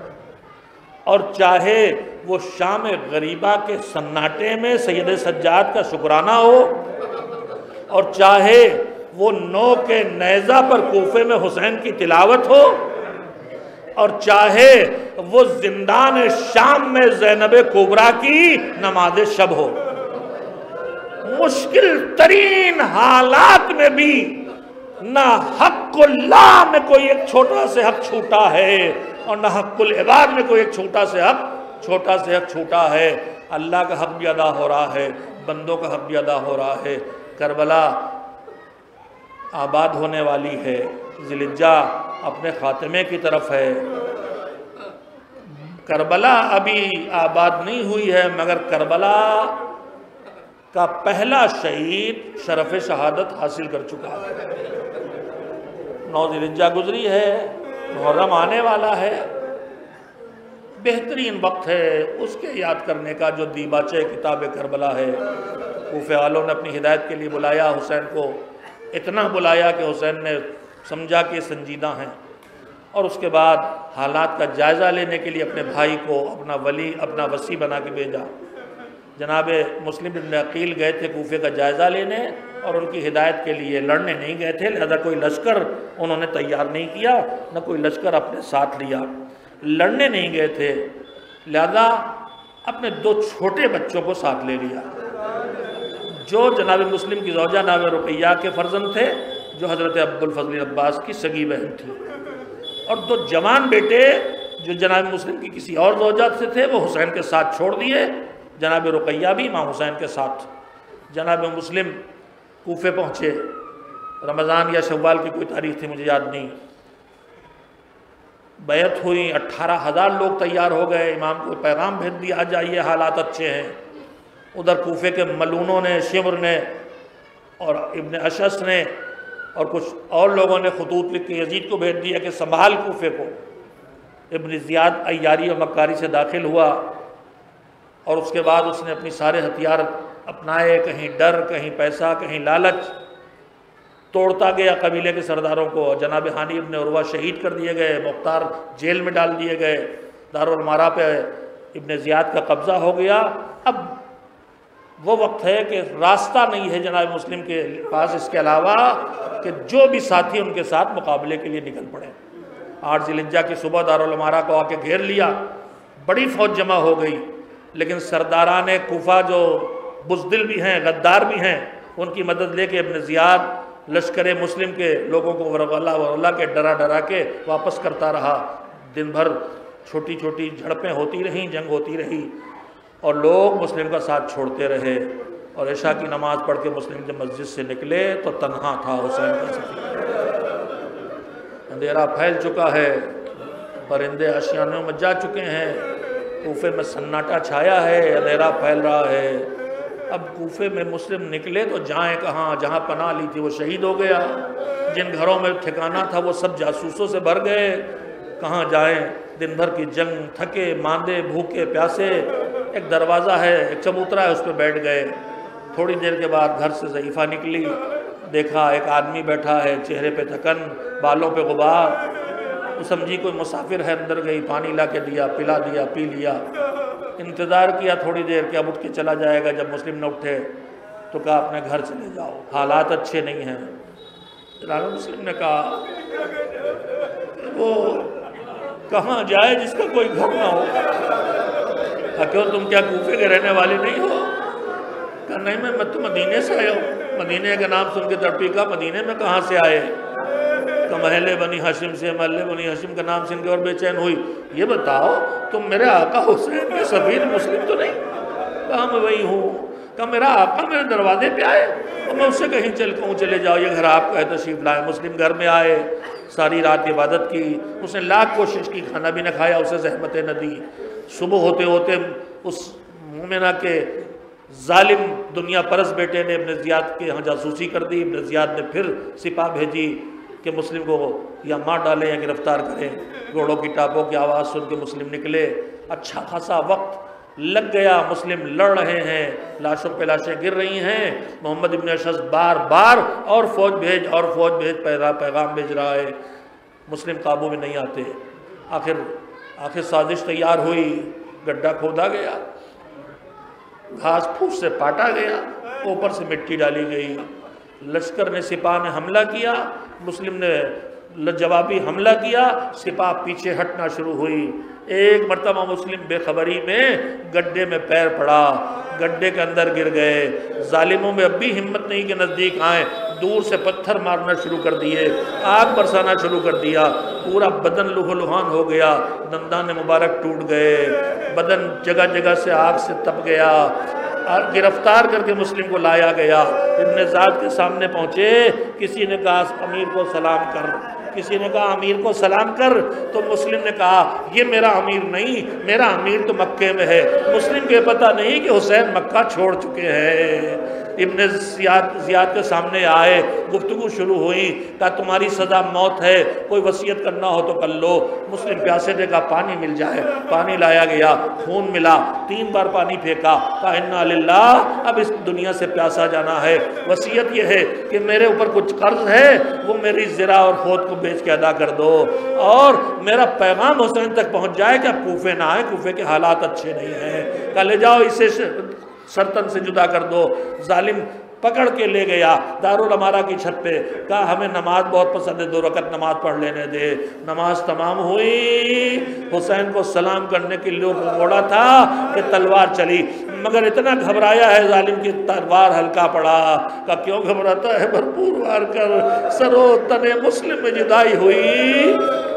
اور چاہے وہ شام غریبہ کے سناٹے میں سید سجاد کا شکرانہ ہو، اور چاہے وہ نو کے نیزہ پر کوفے میں حسین کی تلاوت ہو، اور چاہے وہ زندان شام میں زینب کبریٰ کی نماز شب ہو، مشکل ترین حالات میں بھی نہ حق اللہ میں کوئی ایک چھوٹا سے حق چھوٹا ہے اور نہ حق العباد میں کوئی ایک چھوٹا سے حق چھوٹا سے حق چھوٹا ہے۔ اللہ کا حق بھی ادا ہو رہا ہے، بندوں کا حق بھی ادا ہو رہا ہے۔ کربلا آباد ہونے والی ہے، ذی الحجہ اپنے خاتمے کی طرف ہے۔ کربلا ابھی آباد نہیں ہوئی ہے، مگر کربلا کا پہلا شہید شرف شہادت حاصل کر چکا ہے۔ نو ذی الحجہ گزری ہے، محرم آنے والا ہے، بہترین وقت ہے اس کے یاد کرنے کا جو دیباچہ کتاب کربلا ہے۔ کوفہ والوں نے اپنی ہدایت کے لیے بلایا حسین کو، اتنا بلایا کہ حسین نے سمجھا کہ سنجیدہ ہیں، اور اس کے بعد حالات کا جائزہ لینے کے لیے اپنے بھائی کو اپنا ولی اپنا وصی بنا کے بھیجا۔ جناب مسلم بن عقیل گئے تھے کوفے کا جائزہ لینے اور ان کی ہدایت کے لیے، لڑنے نہیں گئے تھے، لہذا کوئی لشکر انہوں نے تیار نہیں کیا، نہ کوئی لشکر اپنے ساتھ لیا۔ لڑنے نہیں گئے تھے لہذا اپنے دو چھوٹے بچوں کو ساتھ لے لیا، جو جناب مسلم کی زوجہ نام رقیہ کے فرزند تھے، جو حضرت ابوالفضل عباس کی سگی بہن تھی، اور دو جوان بیٹے جو جناب مسلم کی کسی اور زوجہ سے تھے وہ حسین کے ساتھ چھوڑ دیے، جناب رقیہ بھی امام حسین کے ساتھ۔ جناب مسلم کوفے پہنچے، رمضان یا شوال کی کوئی تاریخ تھی مجھے یاد نہیں، بیعت ہوئی، اٹھارہ ہزار لوگ تیار ہو گئے، امام کو پیغام بھیج دیا آ جائیے حالات اچھے ہیں۔ ادھر کوفے کے ملونوں نے، شمر نے اور ابن اشعث نے اور کچھ اور لوگوں نے خطوط لکھ کے یزید کو بھیج دیا کہ سنبھال کوفے کو۔ ابن زیاد عیاری و مکاری سے داخل ہوا، اور اس کے بعد اس نے اپنی سارے ہتھیار اپنائے، کہیں ڈر، کہیں پیسہ، کہیں لالچ۔ توڑتا گیا قبیلے کے سرداروں کو. جناب ہانی ابن عروہ شہید کر دیے گئے, مختار جیل میں ڈال دیے گئے, دارالمارا پہ ابن زیاد کا قبضہ ہو گیا. اب وہ وقت ہے کہ راستہ نہیں ہے جناب مسلم کے پاس اس کے علاوہ کہ جو بھی ساتھی ان کے ساتھ مقابلے کے لیے نکل پڑے. آٹھ ذی الحجہ کی صبح دارالمارا کو آ کے گھیر لیا, بڑی فوج جمع ہو گئی, لیکن سرداران کوفہ جو بزدل بھی ہیں, غدار بھی ہیں, ان کی مدد لے کے ابن زیاد لشکر مسلم کے لوگوں کو ورغلہ ورغلہ کے ڈرا ڈرا کے واپس کرتا رہا. دن بھر چھوٹی چھوٹی جھڑپیں ہوتی رہیں, جنگ ہوتی رہی, اور لوگ مسلم کا ساتھ چھوڑتے رہے. اور عشاء کی نماز پڑھ کے مسلم جب مسجد سے نکلے تو تنہا تھا حسین کا سفیر. اندھیرا پھیل چکا ہے, پرندے آشیانوں میں جا چکے ہیں, کوفے میں سناٹا چھایا ہے, اندھیرا پھیل رہا ہے. اب کوفے میں مسلم نکلے تو جائیں کہاں؟ جہاں پناہ لی تھی وہ شہید ہو گیا, جن گھروں میں ٹھکانہ تھا وہ سب جاسوسوں سے بھر گئے, کہاں جائیں؟ دن بھر کی جنگ, تھکے ماندے بھوکے پیاسے. ایک دروازہ ہے, ایک چبوترا ہے, اس پہ بیٹھ گئے. تھوڑی دیر کے بعد گھر سے ضعیفہ نکلی, دیکھا ایک آدمی بیٹھا ہے, چہرے پہ تھکن, بالوں پہ غبار. وہ سمجھی کوئی مسافر ہے, اندر گئی, پانی لا کے دیا, پلا دیا, پی لیا. انتظار کیا تھوڑی دیر کہ اب اٹھ کے چلا جائے گا. جب مسلم نہ اٹھے تو کہا اپنے گھر چلے جاؤ, حالات اچھے نہیں ہیں. جناب مسلم نے کہا وہ کہاں جائے جس کا کوئی گھر نہ ہو؟ کیوں تم کیا کوفے کے رہنے والے نہیں ہو؟ کہا نہیں, میں میں تو مدینے سے آیا ہوں. مدینے کا نام سن کے تڑپی. کا مدینے میں کہاں سے آئے؟ کہ محل بنی ہاشم سے. محل بنی ہاشم کا نام سن کے اور بے چین ہوئی. یہ بتاؤ تم میرے آقا حسین کے سفیر مسلم تو نہیں؟ کہا میں وہی ہوں. کہا میرا آقا میرے دروازے پہ آئے اور میں اس سے کہیں چل کہوں چلے جاؤ, یہ گھر آپ کا ہے, تشریف لائے. مسلم گھر میں آئے, ساری رات عبادت کی. اس نے لاکھ کوشش کی, کھانا بھی نہ کھایا, اسے زحمتیں نہ دی. صبح ہوتے ہوتے اس مومنہ کے ظالم دنیا پرس بیٹے نے ابن زیاد کے ہاں جاسوسی کر دی. ابن زیاد نے پھر سپاہ بھیجی کہ مسلم کو یا مار ڈالیں یا گرفتار کریں. گھوڑوں کی ٹاپوں کی آواز سن کے مسلم نکلے. اچھا خاصا وقت لگ گیا, مسلم لڑ رہے ہیں, لاشوں پہ لاشیں گر رہی ہیں. محمد ابن اشعث بار بار اور فوج بھیج اور فوج بھیج پیغام بھیج رہا ہے, مسلم قابو میں نہیں آتے. آخر آخر سازش تیار ہوئی, گڈھا کھودا گیا, گھاس پھوس سے پاٹا گیا, اوپر سے مٹی ڈالی گئی. لشکر نے, سپاہ نے حملہ کیا, مسلم نے جوابی حملہ کیا. سپاہ پیچھے ہٹنا شروع ہوئی. ایک مرتبہ مسلم بے خبری میں گڈھے میں پیر پڑا, گڈھے کے اندر گر گئے. ظالموں میں اب بھی ہمت نہیں کہ نزدیک آئیں. دور سے پتھر مارنا شروع کر دیے, آگ برسانا شروع کر دیا. پورا بدن لوہ لوہان ہو گیا, دندان مبارک ٹوٹ گئے, بدن جگہ جگہ سے آگ سے تپ گیا. گرفتار کر کے مسلم کو لایا گیا. ابن زیاد کے سامنے پہنچے. کسی نے کہا امیر کو سلام کر, کسی نے کہا امیر کو سلام کر. تو مسلم نے کہا یہ میرا امیر نہیں, میرا امیر تو مکے میں ہے. مسلم کو پتہ نہیں کہ حسین مکہ چھوڑ چکے ہیں. ابن زیاد زیاد کے سامنے آئے, گفتگو شروع ہوئی. کہا تمہاری سزا موت ہے, کوئی وصیت کرنا ہو تو کر لو. مسلم پیاسے نے کہا پانی مل جائے. پانی لایا گیا, خون ملا, تین بار پانی پھینکا. کہا انا للہ, اب اس دنیا سے پیاسا جانا ہے. وصیت یہ ہے کہ میرے اوپر کچھ قرض ہے, وہ میری زرع اور خود کو بیچ کے ادا کر دو, اور میرا پیغام حسین تک پہنچ جائے کہ اب کوفے نہ آئے, کوفے کے حالات اچھے نہیں ہیں. کہا لے جاؤ اسے سرطن سے جدا کر دو. ظالم پکڑ کے لے گیا دارالمارا کی چھت پہ. کہا ہمیں نماز بہت پسند ہے, دو رکعت نماز پڑھ لینے دے. نماز تمام ہوئی. حسین کو سلام کرنے کے لیے موڑا تھا کہ تلوار چلی, مگر اتنا گھبرایا ہے ظالم کی تلوار ہلکا پڑا. کہا کیوں گھبراتا ہے, بھرپور وار کر. سرو تنے مسلم میں جدائی ہوئی.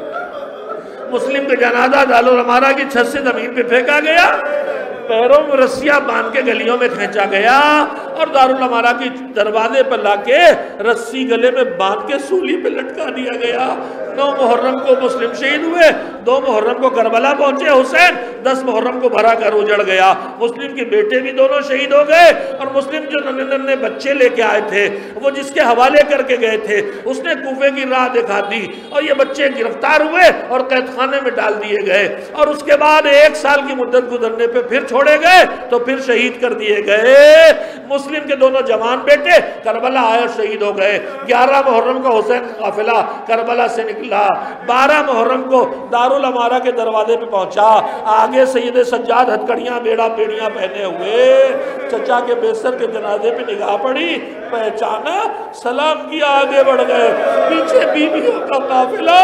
مسلم کے جنازہ دارالمارا کی چھت سے زمین پہ پھینکا گیا, پیروں میں رسیاں باندھ کے گلیوں میں کھینچا گیا, اور دارالمارا کی دروازے پر لا کے رسی گلے میں باندھ کے سولی پہ لٹکا دیا گیا. نو محرم کو مسلم شہید ہوئے, دو محرم کو کربلا پہنچے حسین, دس محرم کو بھرا کر اجڑ گیا. مسلم کے بیٹے بھی دونوں شہید ہو گئے, اور مسلم جو ننے ننے بچے لے کے آئے تھے, وہ جس کے حوالے کر کے گئے تھے, اس نے کوفے کی راہ دکھا دی, اور یہ بچے گرفتار ہوئے اور قید خانے میں ڈال دیے گئے. اور اس کے بعد ایک سال کی مدت گزرنے پہ پھر چھوڑے گئے, تو پھر شہید کر دیے گئے. مسلم مسلم کے دونوں جوان بیٹے کربلا آئے اور شہید ہو گئے۔ گیارہ محرم کو حسین کا قافلہ کربلا سے نکلا، بارہ محرم کو دارالامارہ کے دروازے پہ پہنچا، آگے سید سجاد ہتھکڑیاں بیڑا بیڑیاں پہنے ہوئے، چچا کے بیسر کے جنازے پہ نگاہ پڑی، پہچانا، سلام کیا، آگے بڑھ گئے، پیچھے بیویوں کا قافلہ،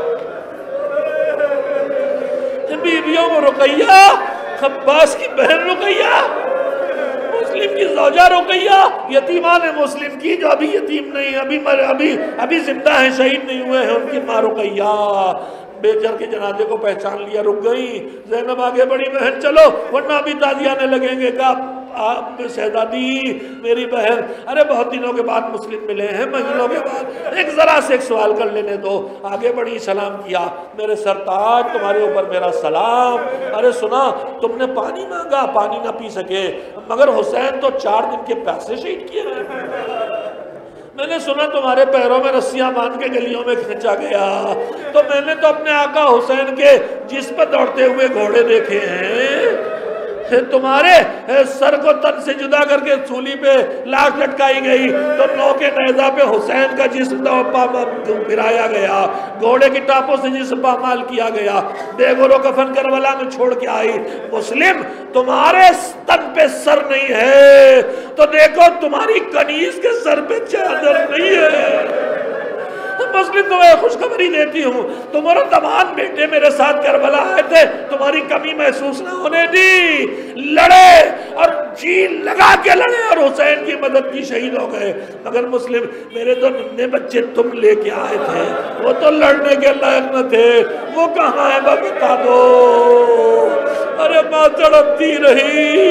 بیویوں کو رقیہ، خباس کی بہن رقیہ، مسلم کی زوجہ رقیہ، یتیمان مسلم کی جو ابھی یتیم نہیں، ابھی ابھی ابھی زندہ ہیں، شہید نہیں ہوئے ہیں، ان کی ماں رقیہ بیچر کے جنازے کو پہچان لیا، رک گئی۔ زینب آگے بڑی، بہن چلو ورنہ ابھی تازیانے لگیں گے، کہا آپ شہزادی میری بہن، ارے بہت دنوں کے بعد مسلم ملے ہیں، مہینوں کے بعد، ایک ذرا سے ایک سوال کر لینے دو۔ آگے بڑی، سلام کیا، میرے سرتاج تمہارے اوپر میرا سلام، ارے سنا تم نے پانی مانگا، پانی نہ پی سکے، مگر حسین تو چار دن کے پیاسے شہید کیے گئے، میں نے سنا تمہارے پیروں میں رسیاں باندھ کے گلیوں میں کھینچا گیا، تو میں نے تو اپنے آقا حسین کے جس پر دوڑتے ہوئے گھوڑے دیکھے ہیں، تمہارے سر کو تن سے جدا کر کے سولی پہ لاش لٹکائی گئی تو نو کے نیزہ پہ حسین کا جسم پھرایا گیا، گھوڑے کی ٹاپوں سے جسم پامال کیا گیا، بے گور و کفن کربلا میں چھوڑ کے آئی۔ مسلم تمہارے تن پہ سر نہیں ہے تو دیکھو تمہاری کنیز کے سر پہ چادر نہیں ہے۔ مسلم تمہیں خوشخبری دیتی ہوں، تمہارا تمام بیٹے میرے ساتھ کربلا آئے تھے، تمہاری کمی محسوس نہ ہونے دی، لڑے اور جی لگا کے لڑے اور حسین کی مدد کی، شہید ہو گئے۔ مگر مسلم میرے دو ننے بچے تم لے کے آئے تھے، وہ تو لڑنے کے لائق نہ تھے، وہ کہاں ہے بتا دو۔ ارے ماں تڑپتی رہی،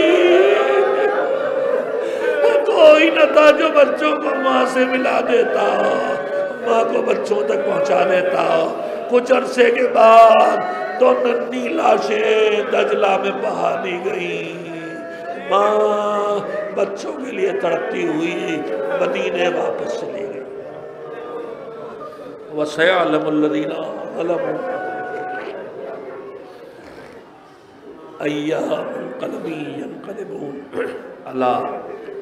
کوئی نہ تھا جو بچوں کو ماں سے ملا دیتا، ماں کو بچوں تک پہنچا دیتا۔ کچھ عرصے کے بعد دو ننھی لاشیں دجلہ میں بہا دی گئی، ماں بچوں کے لیے تڑپتی ہوئی مدینے واپس چلی گئی۔ وَسَيَعْلَمُ الَّذِينَ ظَلَمُوا أَيَّ مُنقَلَبٍ يَنقَلِبُونَ۔ اللہ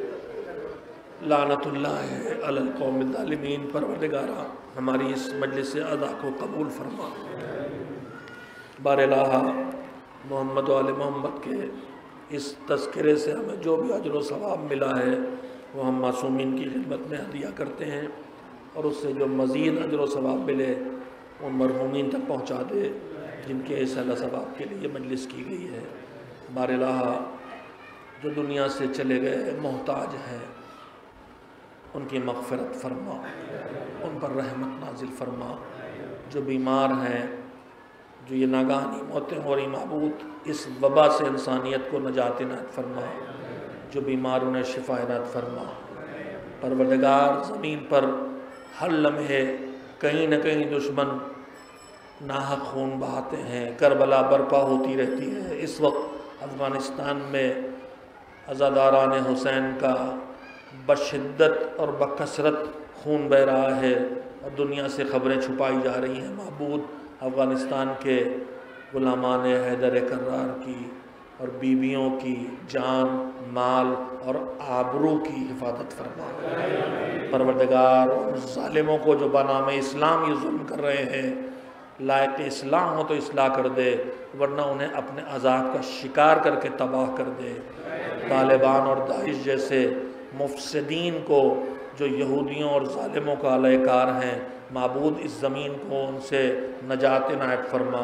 لعنت اللہ علی القوم الظالمین۔ پروردگارہ ہماری اس مجلس ادا کو قبول فرما، بار الہ محمد و آل محمد کے اس تذکرے سے ہمیں جو بھی اجر و ثواب ملا ہے وہ ہم معصومین کی خدمت میں ہدیہ کرتے ہیں، اور اس سے جو مزید اجر و ثواب ملے ان مرحومین تک پہنچا دے جن کے صلاح ثواب کے لیے مجلس کی گئی ہے۔ بار الہ جو دنیا سے چلے گئے محتاج ہیں ان کی مغفرت فرما، ان پر رحمت نازل فرما، جو بیمار ہیں، جو یہ ناگہانی موتیں ہو رہی، معبود اس وبا سے انسانیت کو نجات عنایت فرما، جو بیمار انہیں شفا عنایت فرما۔ پروردگار زمین پر ہر لمحے کہیں نہ کہیں دشمن ناحق خون بہاتے ہیں، کربلا برپا ہوتی رہتی ہے۔ اس وقت افغانستان میں عزاداران حسین کا بشدت اور بکثرت خون بہ رہا ہے اور دنیا سے خبریں چھپائی جا رہی ہیں۔ معبود افغانستان کے غلامان حیدر کرار کی اور بیویوں کی جان، مال اور آبرو کی حفاظت فرما۔ پروردگار ظالموں کو جو بنام اسلام یہ ظلم کر رہے ہیں، لائق اسلام ہو تو اصلاح کر دے، ورنہ انہیں اپنے عذاب کا شکار کر کے تباہ کر دے۔ طالبان اور داعش جیسے مفسدین کو جو یہودیوں اور ظالموں کا علیہ کار ہیں، معبود اس زمین کو ان سے نجات عنایت فرما۔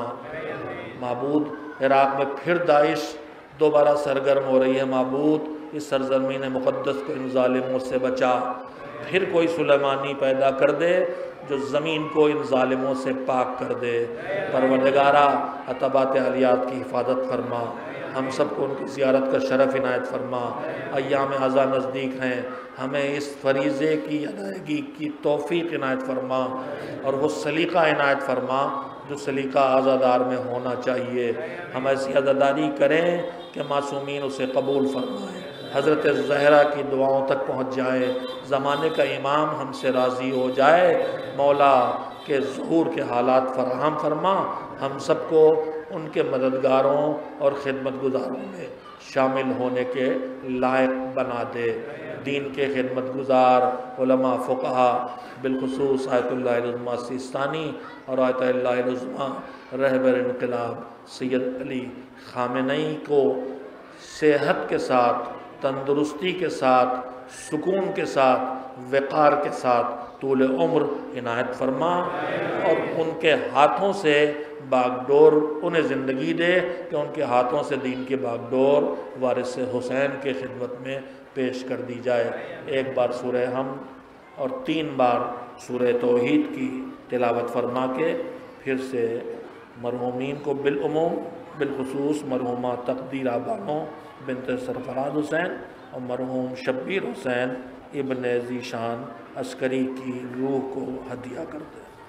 معبود عراق میں پھر داعش دوبارہ سرگرم ہو رہی ہے، معبود اس سرزمین مقدس کو ان ظالموں سے بچا، پھر کوئی سلیمانی پیدا کر دے جو زمین کو ان ظالموں سے پاک کر دے۔ پروردگارہ عتبات عالیات کی حفاظت فرما، ہم سب کو ان کی زیارت کا شرف عنایت فرما۔ ایام عزا نزدیک ہیں، ہمیں اس فریضے کی ادائیگی کی توفیق عنایت فرما اور وہ سلیقہ عنایت فرما جو سلیقہ عزادار میں ہونا چاہیے۔ ہم ایسی عزاداری کریں کہ معصومین اسے قبول فرمائیں، حضرت زہرا کی دعاؤں تک پہنچ جائے، زمانے کا امام ہم سے راضی ہو جائے۔ مولا کے ظہور کے حالات فراہم فرما، ہم سب کو ان کے مددگاروں اور خدمت گزاروں میں شامل ہونے کے لائق بنا دے۔ دین کے خدمت گزار علماء فقہا، بالخصوص آیت اللہ العظمہ سیستانی اور آیت اللہ العظمہ رہبر انقلاب سید علی خامنئی کو صحت کے ساتھ، تندرستی کے ساتھ، سکون کے ساتھ، وقار کے ساتھ طول عمر عنایت فرما، اور ان کے ہاتھوں سے باغ ڈور انہیں زندگی دے کہ ان کے ہاتھوں سے دین کی باغ ڈور وارث حسین کے خدمت میں پیش کر دی جائے۔ ایک بار سورہ حمد اور تین بار سورہ توحید کی تلاوت فرما کے پھر سے مرحومین کو بالعموم، بالخصوص مرحومہ تقدیرہ بانو بنت سرفراز حسین اور مرحوم شبیر حسین ابن ذیشان عسکری کی روح کو ہدیہ کرتے ہیں۔